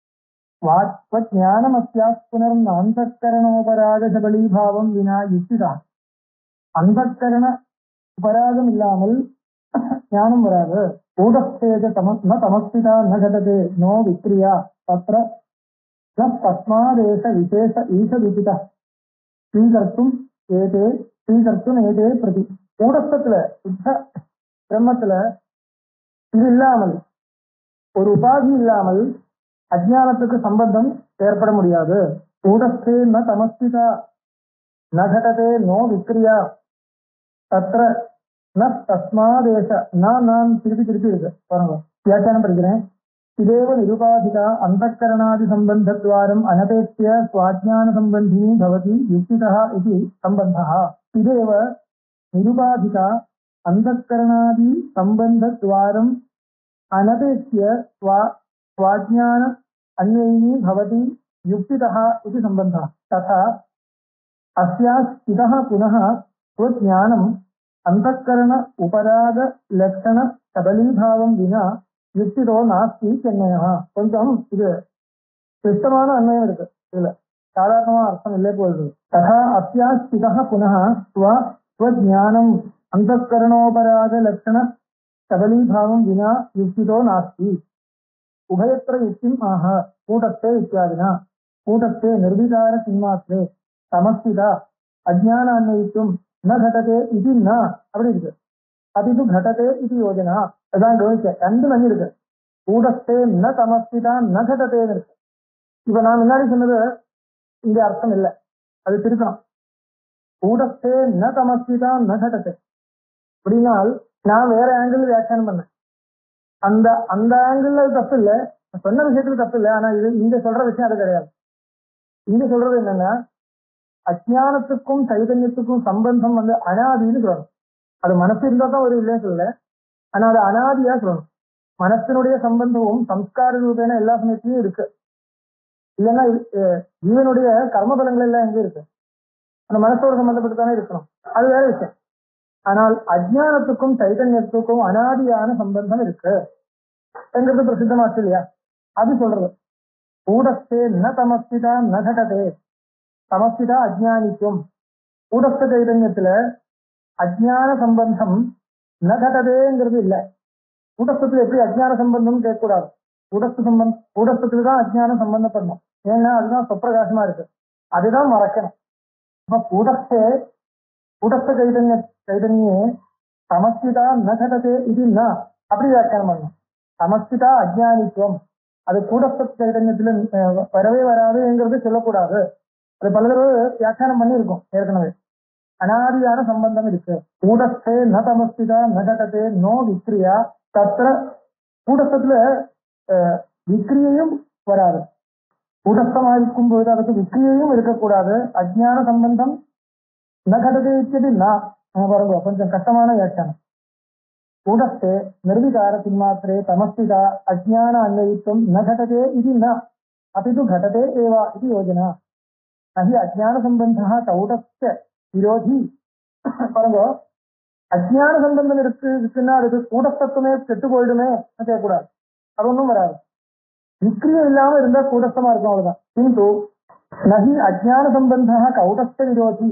ஞானமஸ்யா புனர் அந்தக்கரணோபராக சபலீபாவம் வினா யுக்திதா. அந்தக்கரண உபராகம் இல்லாமல் ஞானம் வராது. ஊடஸ்தேஜ தம தமஸ்திதா ந கடதே நோ விக்ரியா தத்ர தஸ்மாதேச விசேஷ ஈசவிதிதா ஸ்ரீகர்த்தும் ஏதே ஸ்ரீகர்த்தும் ஏதே பிரதி. ஊடஸ்தத்துல சுத்த பிரம்மத்துல இது இல்லாமல் ஒரு உபாதி இல்லாமல் அஜ்ஞானத்துக்கு சம்பந்தம் ஏற்பட முடியாது. ஊடஸ்தே ந தமஸ்திதா ந கடதே நோ விக்ரியா தத்ர ந தஸ்மாதேச. நான் நான் திருப்பி திருப்பி இருக்கு பாருங்க, வியாக்கியானம் படிக்கிறேன். இதேவ நிருபாதிகா அந்தக்கரணாதி சம்பந்தத்வாரம் அனபேட்சிய ஸ்வாஜ்ஞான சம்பந்தினி பவதி யுக்திதா இது சம்பந்தः. இதேவ நிருபாதிகா அந்தக்கரணாதி சம்பந்தத்வாரம் அனபேட்சிய स्वाज्ञान अन्वयिनी भवति युक्तितः इति संबंधः. तथा अस्याः स्थितः पुनः स्वज्ञानम् अंतःकरण उपराग लक्षण सबलीभावं विना युक्तितो नास्ति चेन्नयः. கொஞ்சம் இது சிஸ்டமான அன்வயம் இருக்கு, இதுல சாதாரணமா அர்த்தம் இல்லை போகுது. तथा अस्याः स्थितः पुनः स्व स्वज्ञानम् अंतःकरणोपराग लक्षण सबलीभावं विना युक्तितो नास्ति. उभयत्र युक्तिम् आह कूटस्थे इत्यादिना. कूटस्थे निर्विकार चिन्मात्रे समस्थिता அஜ்ஞானான்வயித்தும் ந கடதே இது ந அப்படி இருக்கு. அது இது கடதே இது யோஜனா. அதான் கவனிக்க ரெண்டு நஞ்சு இருக்கு. கூடஸ்தே ந தமஸ்திதா ந கடதேன்னு இருக்கு. இப்ப நான் முன்னாடி சொன்னது இங்க அர்த்தம் இல்லை, அது திருக்கணும். கூடஸ்தே ந தமஸ்திதா ந கடதே அப்படின்னால் நான் வேற ஆங்கிள் வியாக்கியானம் பண்ணேன். அந்த அந்த ஆங்கிள் அது தப்பு இல்லை, சொன்ன விஷயத்துக்கு தப்பு இல்லை. ஆனா இது இங்க சொல்ற விஷயம் அது கிடையாது. இங்க சொல்றது என்னன்னா, அஜ்ஞானத்துக்கும் சைதன்யத்துக்கும் சம்பந்தம் வந்து அனாதின்னு சொல்லணும். அது மனசு இருந்தா தான் ஒரு இல்லைன்னு சொல்லல, ஆனா அது அனாதியா சொல்லணும். மனத்தினுடைய சம்பந்தமும் சம்ஸ்கார ரூபேன எல்லா சமயத்திலையும் இருக்கு. இல்லைன்னா ஜீவனுடைய கர்ம பலங்கள் எல்லாம் எங்க இருக்கு, அந்த மனசோடு சம்பந்தப்பட்டு தானே இருக்கணும், அது வேற விஷயம். ஆனால் அஜ்ஞானத்துக்கும் சைதன்யத்துக்கும் அனாதியான சம்பந்தம் இருக்கு என்கிறது பிரசித்தமாச்சு இல்லையா? அது சொல்றது கூடஸ்தே ந தமஸ்திதா ந கடதே. தமஸ்திதா அஜ்ஞானிக்கும். கூடஸ்த சைதன்யத்துல அஜ்ஞான சம்பந்தம் ந கடதேங்கிறது இல்லை. கூடஸ்தத்துல எப்படி அஜ்ஞான சம்பந்தம் கேட்கக்கூடாது. கூடஸ்த சம்பந்தம் கூடஸ்தத்துக்கு தான் அஜ்ஞானம் சம்பந்தப்படணும். ஏன்னா அதுதான் சொப்பிரகாசமா இருக்கு, அதுதான் மறக்கணும். அப்ப கூடஸ்தே கூடஸ்த சைதன்ய சைதன்யே சமஸ்திதா ந கடதே இது ந அப்படி வியாக்கியானம் பண்ணணும். சமஸ்திதா அஜ்ஞானித்துவம் அது கூடஸ்த சைதன்யத்துல வரவே வராதுங்கிறது சொல்லக்கூடாது. அது பல தடவை வியாக்கியானம் பண்ணி இருக்கும் ஏற்கனவே. அனாதியான சம்பந்தம் இருக்கு. கூடஸ்தே ந தமஸ்திதா ந கடதே நோ விக்ரியா. தத்திர கூடஸ்தத்துல விக்ரியையும் வராது. கூடஸ்தமா இருக்கும் போது அதுக்கு விக்ரியையும் இருக்கக்கூடாது. அஜ்ஞான சம்பந்தம் ந கடதே இச்சது ந. பாருங்க கொஞ்சம் கஷ்டமான வியாக்கியானம். கூடஸ்தே நிர்விகார சின்மாத்திரே தமஸ்திதா அஜ்ஞான அன்வயித்துவம் ந கடதே இது ந அபிது கடதே ஏவா இது யோஜனா. நஹி அஜ்ஞான சம்பந்தா கௌடஸ்ய விரோதி. பாருங்க, அஜ்ஞான சம்பந்தம் இருக்கு இருக்குன்னா அதுக்கு கூடஸ்தத்துவமே கெட்டு போயிடுமே கேட்கக்கூடாது. அது ஒன்றும் வராது. விக்ரியம் இல்லாம இருந்தா கூடஸ்தமா இருக்கும், அவ்வளவுதான். கிந்து நஹி அஜ்ஞான சம்பந்தா கௌடஸ்ய விரோதி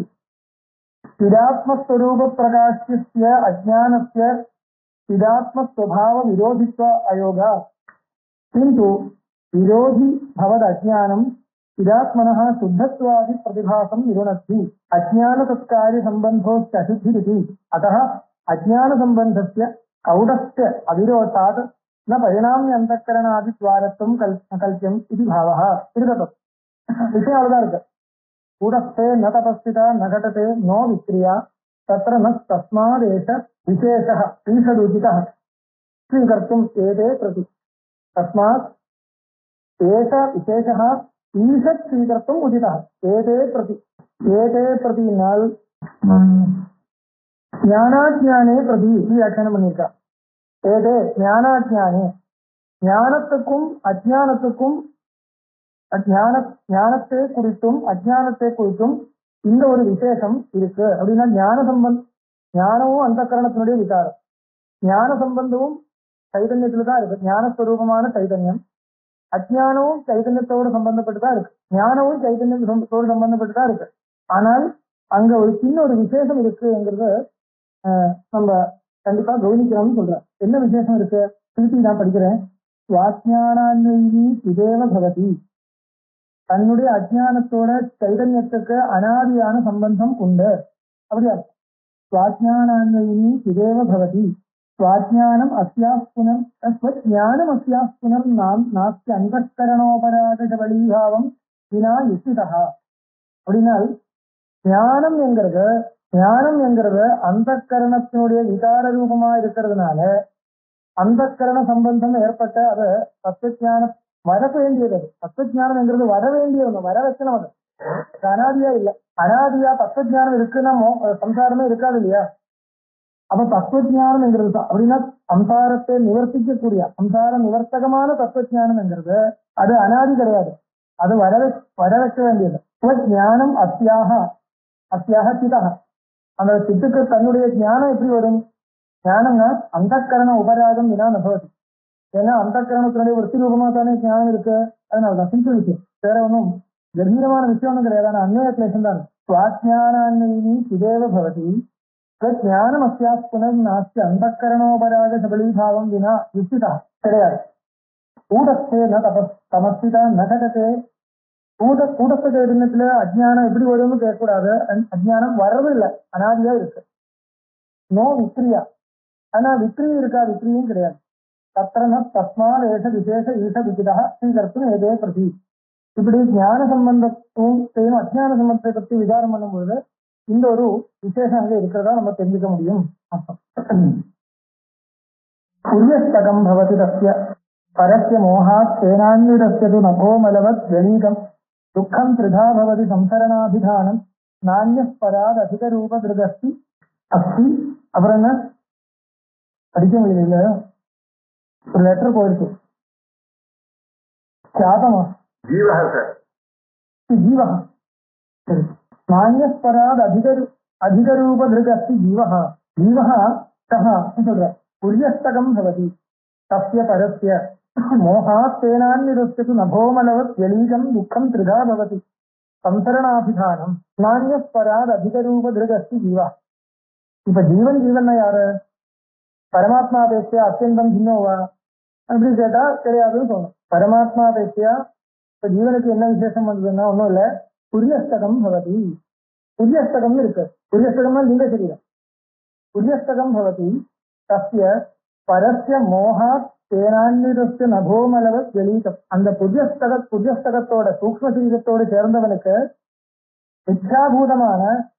சிதாத்மஸ்வரூப பிரகாசிய அஜ்ஞானஸ்ய சிதாத்மஸ்வபாவ விரோதித்வ அயோகா. கிந்து விரோதி பவத் அஜ்ஞானம் சிதாத்மனः शुद्धत्वादि प्रतिभासं निरुणद्धि अज्ञान तत्कार्य संबंधोस्य अशुद्धिरिति. अतः अज्ञान संबंधस्य कौडस्य अविरोधात् न परिणाम्य अंतःकरणादि द्वारत्वं कल्प्यम् इति भावः. इति विषय अवधान कूडस्थे न तपस्थिता न घटते नो विक्रिया तत्र न तस्मादेश विशेषः ईषदुचितः स्वीकर्तुम् एते प्रति. तस्मात् एष विशेषः ईषत् स्वीकर्तुम् उचितः. एते प्रति एते प्रति नाल ஞானாஜ்ஞானே பிரதி வியாக்கியானம் பண்ணியிருக்கா. ஏதே ஞானாஜ்ஞானே, ஞானத்துக்கும் அஜ்ஞானத்துக்கும் ஞான ஞானத்தை குறித்தும் அஜ்ஞானத்தை குறித்தும் இந்த ஒரு விசேஷம் இருக்கு. அப்படின்னா ஞான சம்பந்தம், ஞானமும் அந்த கரணத்தினுடைய விசாரம், ஞான சம்பந்தமும் சைதன்யத்துல தான் இருக்கு. ஞானஸ்வரூபமான சைதன்யம். அஜ்ஞானமும் சைதன்யத்தோடு சம்பந்தப்பட்டுதான் இருக்கு, ஞானமும் சைதன்யத்தோடு சம்பந்தப்பட்டுதான் இருக்கு. ஆனால் அங்க ஒரு சின்ன ஒரு விசேஷம் இருக்குங்கிறத நம்ம கண்டிப்பா கவனிக்கணும்னு சொல்றேன். என்ன விசேஷம் இருக்கு? திருப்பி நான் படிக்கிறேன். சுவாஜ்ஞானான்வயி இதேவ பவதி. தன்னுடைய அஜ்ஞானத்தோட சைதன்யத்துக்கு அனாதியான சம்பந்தம் உண்டு. அப்படியா? சுவாஜ்ஞானான்வயி இதேவ பவதி. स्वाज्ञानम अस्याः पुनः स्वज्ञानम अस्याः पुनः नाम नास्ति अंतःकरणोपराध बलिभावम विना युक्तितः. அப்படினால் ஞானம் என்கிறது ஞானம் என்கிறது அந்தःकरणத்தினுடைய விகார ரூபமா இருக்கிறதுனால அந்தःकरण சம்பந்தம் ஏற்பட்ட அது தத்துவஞானம் வர வேண்டியது. தத்துவஞானம் என்கிறது வர வேண்டியது, வர வைக்கணும். அது அனாதியா இல்லை. அனாதியா தத்துவஞானம் இருக்குன்னா சம்சாரமே இருக்காது இல்லையா? அப்ப தத்துவஞானம் என்கிறது தான். அப்படின்னா சம்சாரத்தை நிவர்த்திக்கக்கூடிய சம்சார நிவர்த்தகமான தத்துவஞானம் என்கிறது அது அனாதி கிடையாது, அது வர வர வைக்க வேண்டியது. ஞானம் அத்தியாக அத்தியாக சிதா. அந்த சித்துக்கு தன்னுடைய ஞானம் எப்படி வரும்? ஞானம்னா அந்தःकरण உபராதம் வினா நபவதி. ஏன்னா அந்தःकरणத்தினுடைய விருத்தி ரூபமா தானே ஞானம் இருக்கு. அதனாலதான் சிம்பிள் விஷயம், வேற ஒன்றும் கம்பீரமான விஷயம் ஒன்றும் கிடையாது. ஆனா அந்நிய கிளேசம் தான். சுவாஜ்ஞானான்வயினி சிதேவ பவதி ஞானம் அஸ்யாஸ் புனர் நாஸ்தி அந்தःकरणोपराध सबलीभावம் வினா யுக்திதா. கிடையாது. கூடஸ்தே ந தமஸ்திதா ந கடதே. கூட கூடத்த சைதன்யத்துல அஜ்ஞானம் எப்படி வரும்னு கேட்கக்கூடாது. அஜ்ஞானம் வர்றது இல்லை, அனாதியா இருக்கு. நோ விக்ரியா. ஆனா விக்ரி இருக்கா? விக்ரியும் கிடையாது. தத்திரன தஸ்மாத் ஏஷ விசேஷ ஈஷ விகிதா ஸ்ரீகர்த்தும் ஏதே பிரதி. இப்படி ஞான சம்பந்தத்தையும் அஜ்ஞான சம்பந்தத்தை பற்றி விசாரம் பண்ணும்போது இந்த ஒரு விசேஷம் அங்கே இருக்கிறதா நம்ம தெரிஞ்சுக்க முடியும். புரியஸ்தகம் பவதி தஸ்ய பரஸ்ய மோகாத் சேனான்யுதஸ்யது நகோமலவத் ஜனீகம் துக்கம் திரிதா பவதி சம்சரணாபிதானம் நானியஸ் பராத் அதிக ரூப திருகஸ்தி அஸ்தி. அப்புறம் என்ன படிக்க முடியல, ஒரு லெட்டர் போயிருக்கு. சாதமா ஜீவா சார், ஜீவா சரி. நானியஸ்பராத் அதிக அதிக ரூப திருகஸ்தி ஜீவா. ஜீவா கஹா சொல்ற புரியஸ்தகம் பவதி தஸ்ய பரஸ்ய மோகாத் சேனான்யுதஸ்யது நபோமலவத் ஜலீகம் துக்கம் திரிதா பவதி சம்சரணாபிதானம் நானியஸ்பராத் அதிக ரூப திருகஸ்தி ஜீவா. இப்ப ஜீவன் ஜீவன்னா யாரு? பரமாத்மா பேசியா அத்தியந்தம் சின்னோவா அப்படின்னு கேட்டா கிடையாதுன்னு சொல்லணும். பரமாத்மா பேசியா இப்ப ஜீவனுக்கு என்ன விசேஷம் வந்ததுன்னா ஒன்றும் இல்லை, புரியஸ்தகம் பவதி. புரியஸ்தகம்னு இருக்கு. புரியஸ்தகம்னா லிங்க சரீரம். புரியஸ்தகம் பவதி தஸ்ய பரஸ்ய மோகாத் சேனான்யுதஸ்ய நகோமலவ ஜலீகம். அந்த புரியஸ்தக புரியஸ்தகத்தோட சூக்ம சரீரத்தோடு சேர்ந்தவனுக்கு இச்சாபூதமான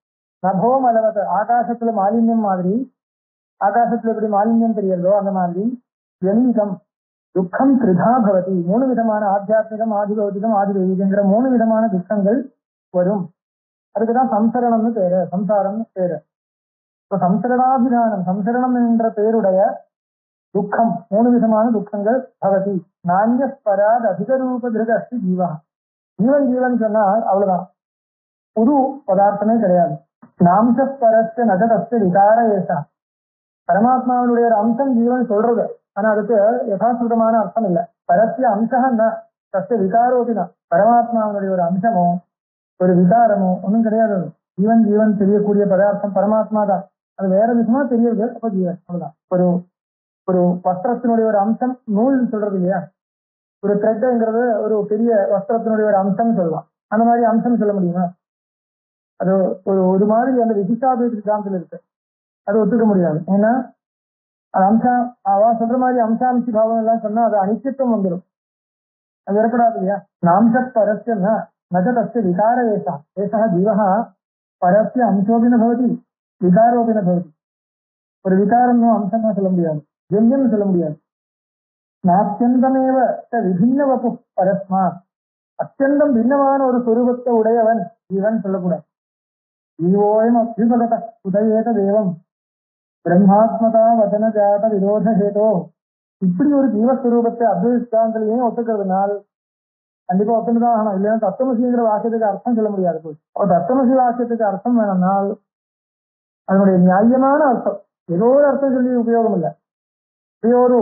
நபோமலவத ஆகாசத்துல மாலின்யம் மாதிரி, ஆகாசத்துல எப்படி மாலின்யம் தெரியறதோ அந்த மாதிரி ஜலீகம் துக்கம் திரிதா பவதி. மூணு விதமான ஆத்தியாத்மிகம், ஆதிபௌதிகம், ஆதிதெய்வீகங்கிற மூணு விதமான துக்கங்கள் வரும். அதுக்குதான் சம்சரணம்னு பேரு, சம்சாரம்னு பேரு. இப்ப சம்சரணாபிதானம், சம்சரணம் என்ற பெயருடைய துக்கம், மூணு விதமான துக்கங்கள் பவதி. நான்யஸ்பராத் அதிக ரூப திருகஸ்தி ஜீவா. ஜீவன் ஜீவன் சொன்னால் அவ்வளவுதான், புது பதார்த்தமே கிடையாது. நாம்சஸ்பரஸ்ய நகதஸ்ய விகார ஏசா. பரமாத்மாவினுடைய ஒரு அம்சம் ஜீவன் சொல்றது, ஆனா அதுக்கு யதாசுதமான அர்த்தம் இல்லை. பரஸ்ய அம்சம்னா தஸ்ய விகாரோபினா. பரமாத்மாவினுடைய ஒரு அம்சமோ ஒரு விகாரமோ ஒன்றும் கிடையாது. ஜீவன் ஜீவன் தெரியக்கூடிய பதார்த்தம் பரமாத்மா தான், அது வேற விதமா தெரியுது. அப்ப ஜீவன் அவ்வளவுதான். ஒரு ஒரு வஸ்திரத்தினுடைய ஒரு அம்சம் நூல் சொல்றது இல்லையா, ஒரு த்ரெட்ங்கிறது ஒரு பெரிய வஸ்திரத்தினுடைய ஒரு அம்சம் சொல்லலாம். அந்த மாதிரி அம்சம் சொல்ல முடியுமா? அது ஒரு ஒரு மாதிரி அந்த விசிஷ்டாத்வைத சித்தாந்தத்தில் இருக்கு, அது ஒத்துக்க முடியாது. ஏன்னா அது அம்சம் அவா சொல்ற மாதிரி அம்சாம்சி பாவம் எல்லாம் சொன்னா அது அனித்தியத்துவம் வந்துடும், அது வரக்கூடாது இல்லையா. நாம்ச பரஸ்யன்னா நகதஸ்ய விகார ஏசா. ஏசா ஜீவா பரஸ்ய அம்சோபின பவதி விகாரோபின பவதி. ஒரு விகாரம் அம்சமா சொல்ல முடியாது, ஜென்யம் சொல்ல முடியாது. நாத்தியந்தமேவ விபின்ன வப்பு பரஸ்மா. அத்தியந்தம் பின்னமான ஒரு சுரூபத்தை உடையவன் ஜீவன் சொல்லக்கூடாது. ஜீவோயம் அபியுபகத உதயேத தேவம் பிரம்மாத்மதா வதன ஜாத விரோத ஹேதோ. இப்படி ஒரு ஜீவஸ்வரூபத்தை அத்வைதாந்தலையும் ஒத்துக்கிறதுனால் கண்டிப்பா ஒத்துணுதான் ஆகணும். இல்லைன்னா தத்துவமசிங்கிற வாக்கியத்துக்கு அர்த்தம் சொல்ல முடியாது. போய் தத்துவமசி வாக்கியத்துக்கு அர்த்தம் வேணும்னால் அதனுடைய நியாயமான அர்த்தம், ஏதோ ஒரு அர்த்தம் சொல்லி உபயோகம் இல்லை. ஒரு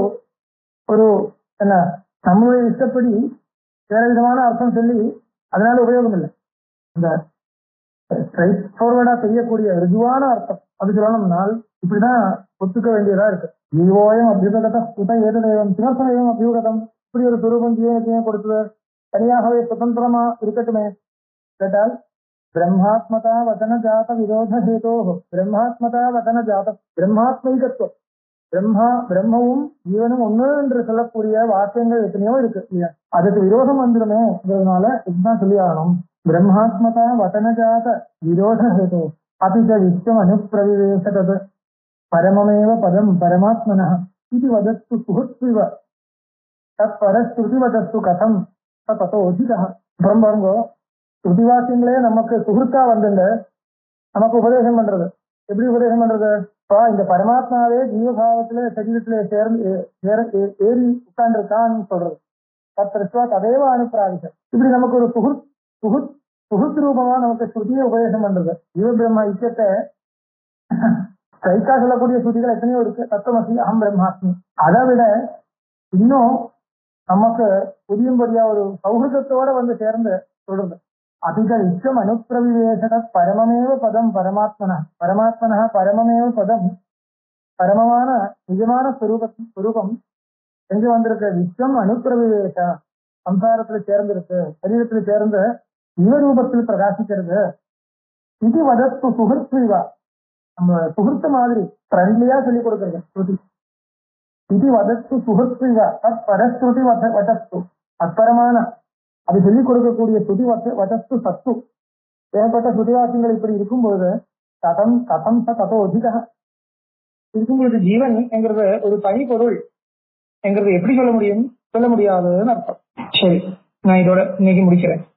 ஒரு என்ன நம்மளுடைய இஷ்டப்படி வேற விதமான அர்த்தம் சொல்லி அதனால உபயோகம் இல்லை. இந்த ஸ்ட்ரைட் ஃபார்வர்டா தெரியக்கூடிய ருஜுவான அர்த்தம் அது சொல்லணும்னால் இப்படிதான் ஒத்துக்க வேண்டியதா இருக்கு. ஜீவோயம் அபியுகத சுத ஏத தெய்வம் சிவசமயம் அபியுகதம். இப்படி ஒரு சுரூபம் ஜீவனுக்கு கொடுத்தது, தனியாகவே சுதந்திரமா இருக்கட்டுமே கேட்டால் பிரம்மாத்மதா வதன ஜாத விரோத ஹேதோ. பிரம்மாத்மதா வதன ஜாத பிரம்மாத்மீகத்துவம், பிரம்மா பிரம்மவும் ஜீவனும் ஒண்ணு என்று சொல்லக்கூடிய வாக்கியங்கள் எத்தனையோ இருக்கு இல்லையா, அதுக்கு விரோதம் வந்துடுமே. இதனால இதுதான் சொல்லி ஆகணும். பிரம்மாத்மதா வதன ஜாத விரோத ஹேதோ அபிச்ச விஸ்வம் அனுப்பிரவிவேசதது பரமமேவ பதம் பரமாத்மனः இது வதத்து சுஹுத்விவ தத் பரஸ்ருதி வதத்து கதம் தத்தோ அதிகா. அப்புறம் பாருங்க, ஸ்ருதிவாக்கியங்களே நமக்கு சுகுர்த்தா வந்துண்டு நமக்கு உபதேசம் பண்றது. எப்படி உபதேசம் பண்றது? இப்ப இந்த பரமாத்மாவே ஜீவபாவத்துல சரீரத்துல சேர்ந்து ஏறி உட்கார்ந்துருக்கான்னு சொல்றது. தத்ருஷ்வா ததேவ அனுப்பிராவிச. இப்படி நமக்கு ஒரு சுகுத் சுகுத் சுகுத் ரூபமா நமக்கு ஸ்ருதியை உபதேசம் பண்றது. ஜீவ பிரம்ம ஐக்கியத்தை கைக்கா சொல்லக்கூடிய ஸ்ருதிகள் எத்தனையோ இருக்கு. தத்துவமசி அகம் பிரம்மாஸ்மி. அதை விட இன்னும் நமக்கு புரியும்படியா ஒரு சௌஹൃദத்தோட வந்து சேர்ந்து சொல்றது. அதிக இச்சம் அனுப்பிரவிவேசத பரமமேவ பதம் பரமாத்மனா. பரமாத்மனா பரமமேவ பதம், பரமமான நிஜமான ஸ்வரூப ஸ்வரூபம் எங்க வந்திருக்கு? விஸ்வம் அனுப்பிரவிவேச, சம்சாரத்துல சேர்ந்திருக்கு, சரீரத்துல சேர்ந்து ஜீவரூபத்தில் பிரகாசிக்கிறது. இது வதத்து சுகிருத்வா, நம்ம சுகிருத்து மாதிரி ஃப்ரெண்ட்லியா சொல்லிக் கொடுக்கறது ஸ்ருதி. இது வதத்து சுகிருத்வா தத் பரஸ்ருதி வத வதத்து, அற்பரமான அது சொல்லிக் கொடுக்கக்கூடிய ஸ்ருதி வத வதத்து சத்து. ஏற்பட்ட ஸ்ருதிவாக்கியங்கள் இப்படி இருக்கும்போது கதம் கதம் ச ததோ அதிகா இருக்கும்பொழுது ஜீவன் என்கிறது ஒரு தனி பொருள் என்கிறது எப்படி சொல்ல முடியும்? சொல்ல முடியாதுன்னு அர்த்தம். சரி, நான் இதோட இன்னைக்கு முடிக்கிறேன்.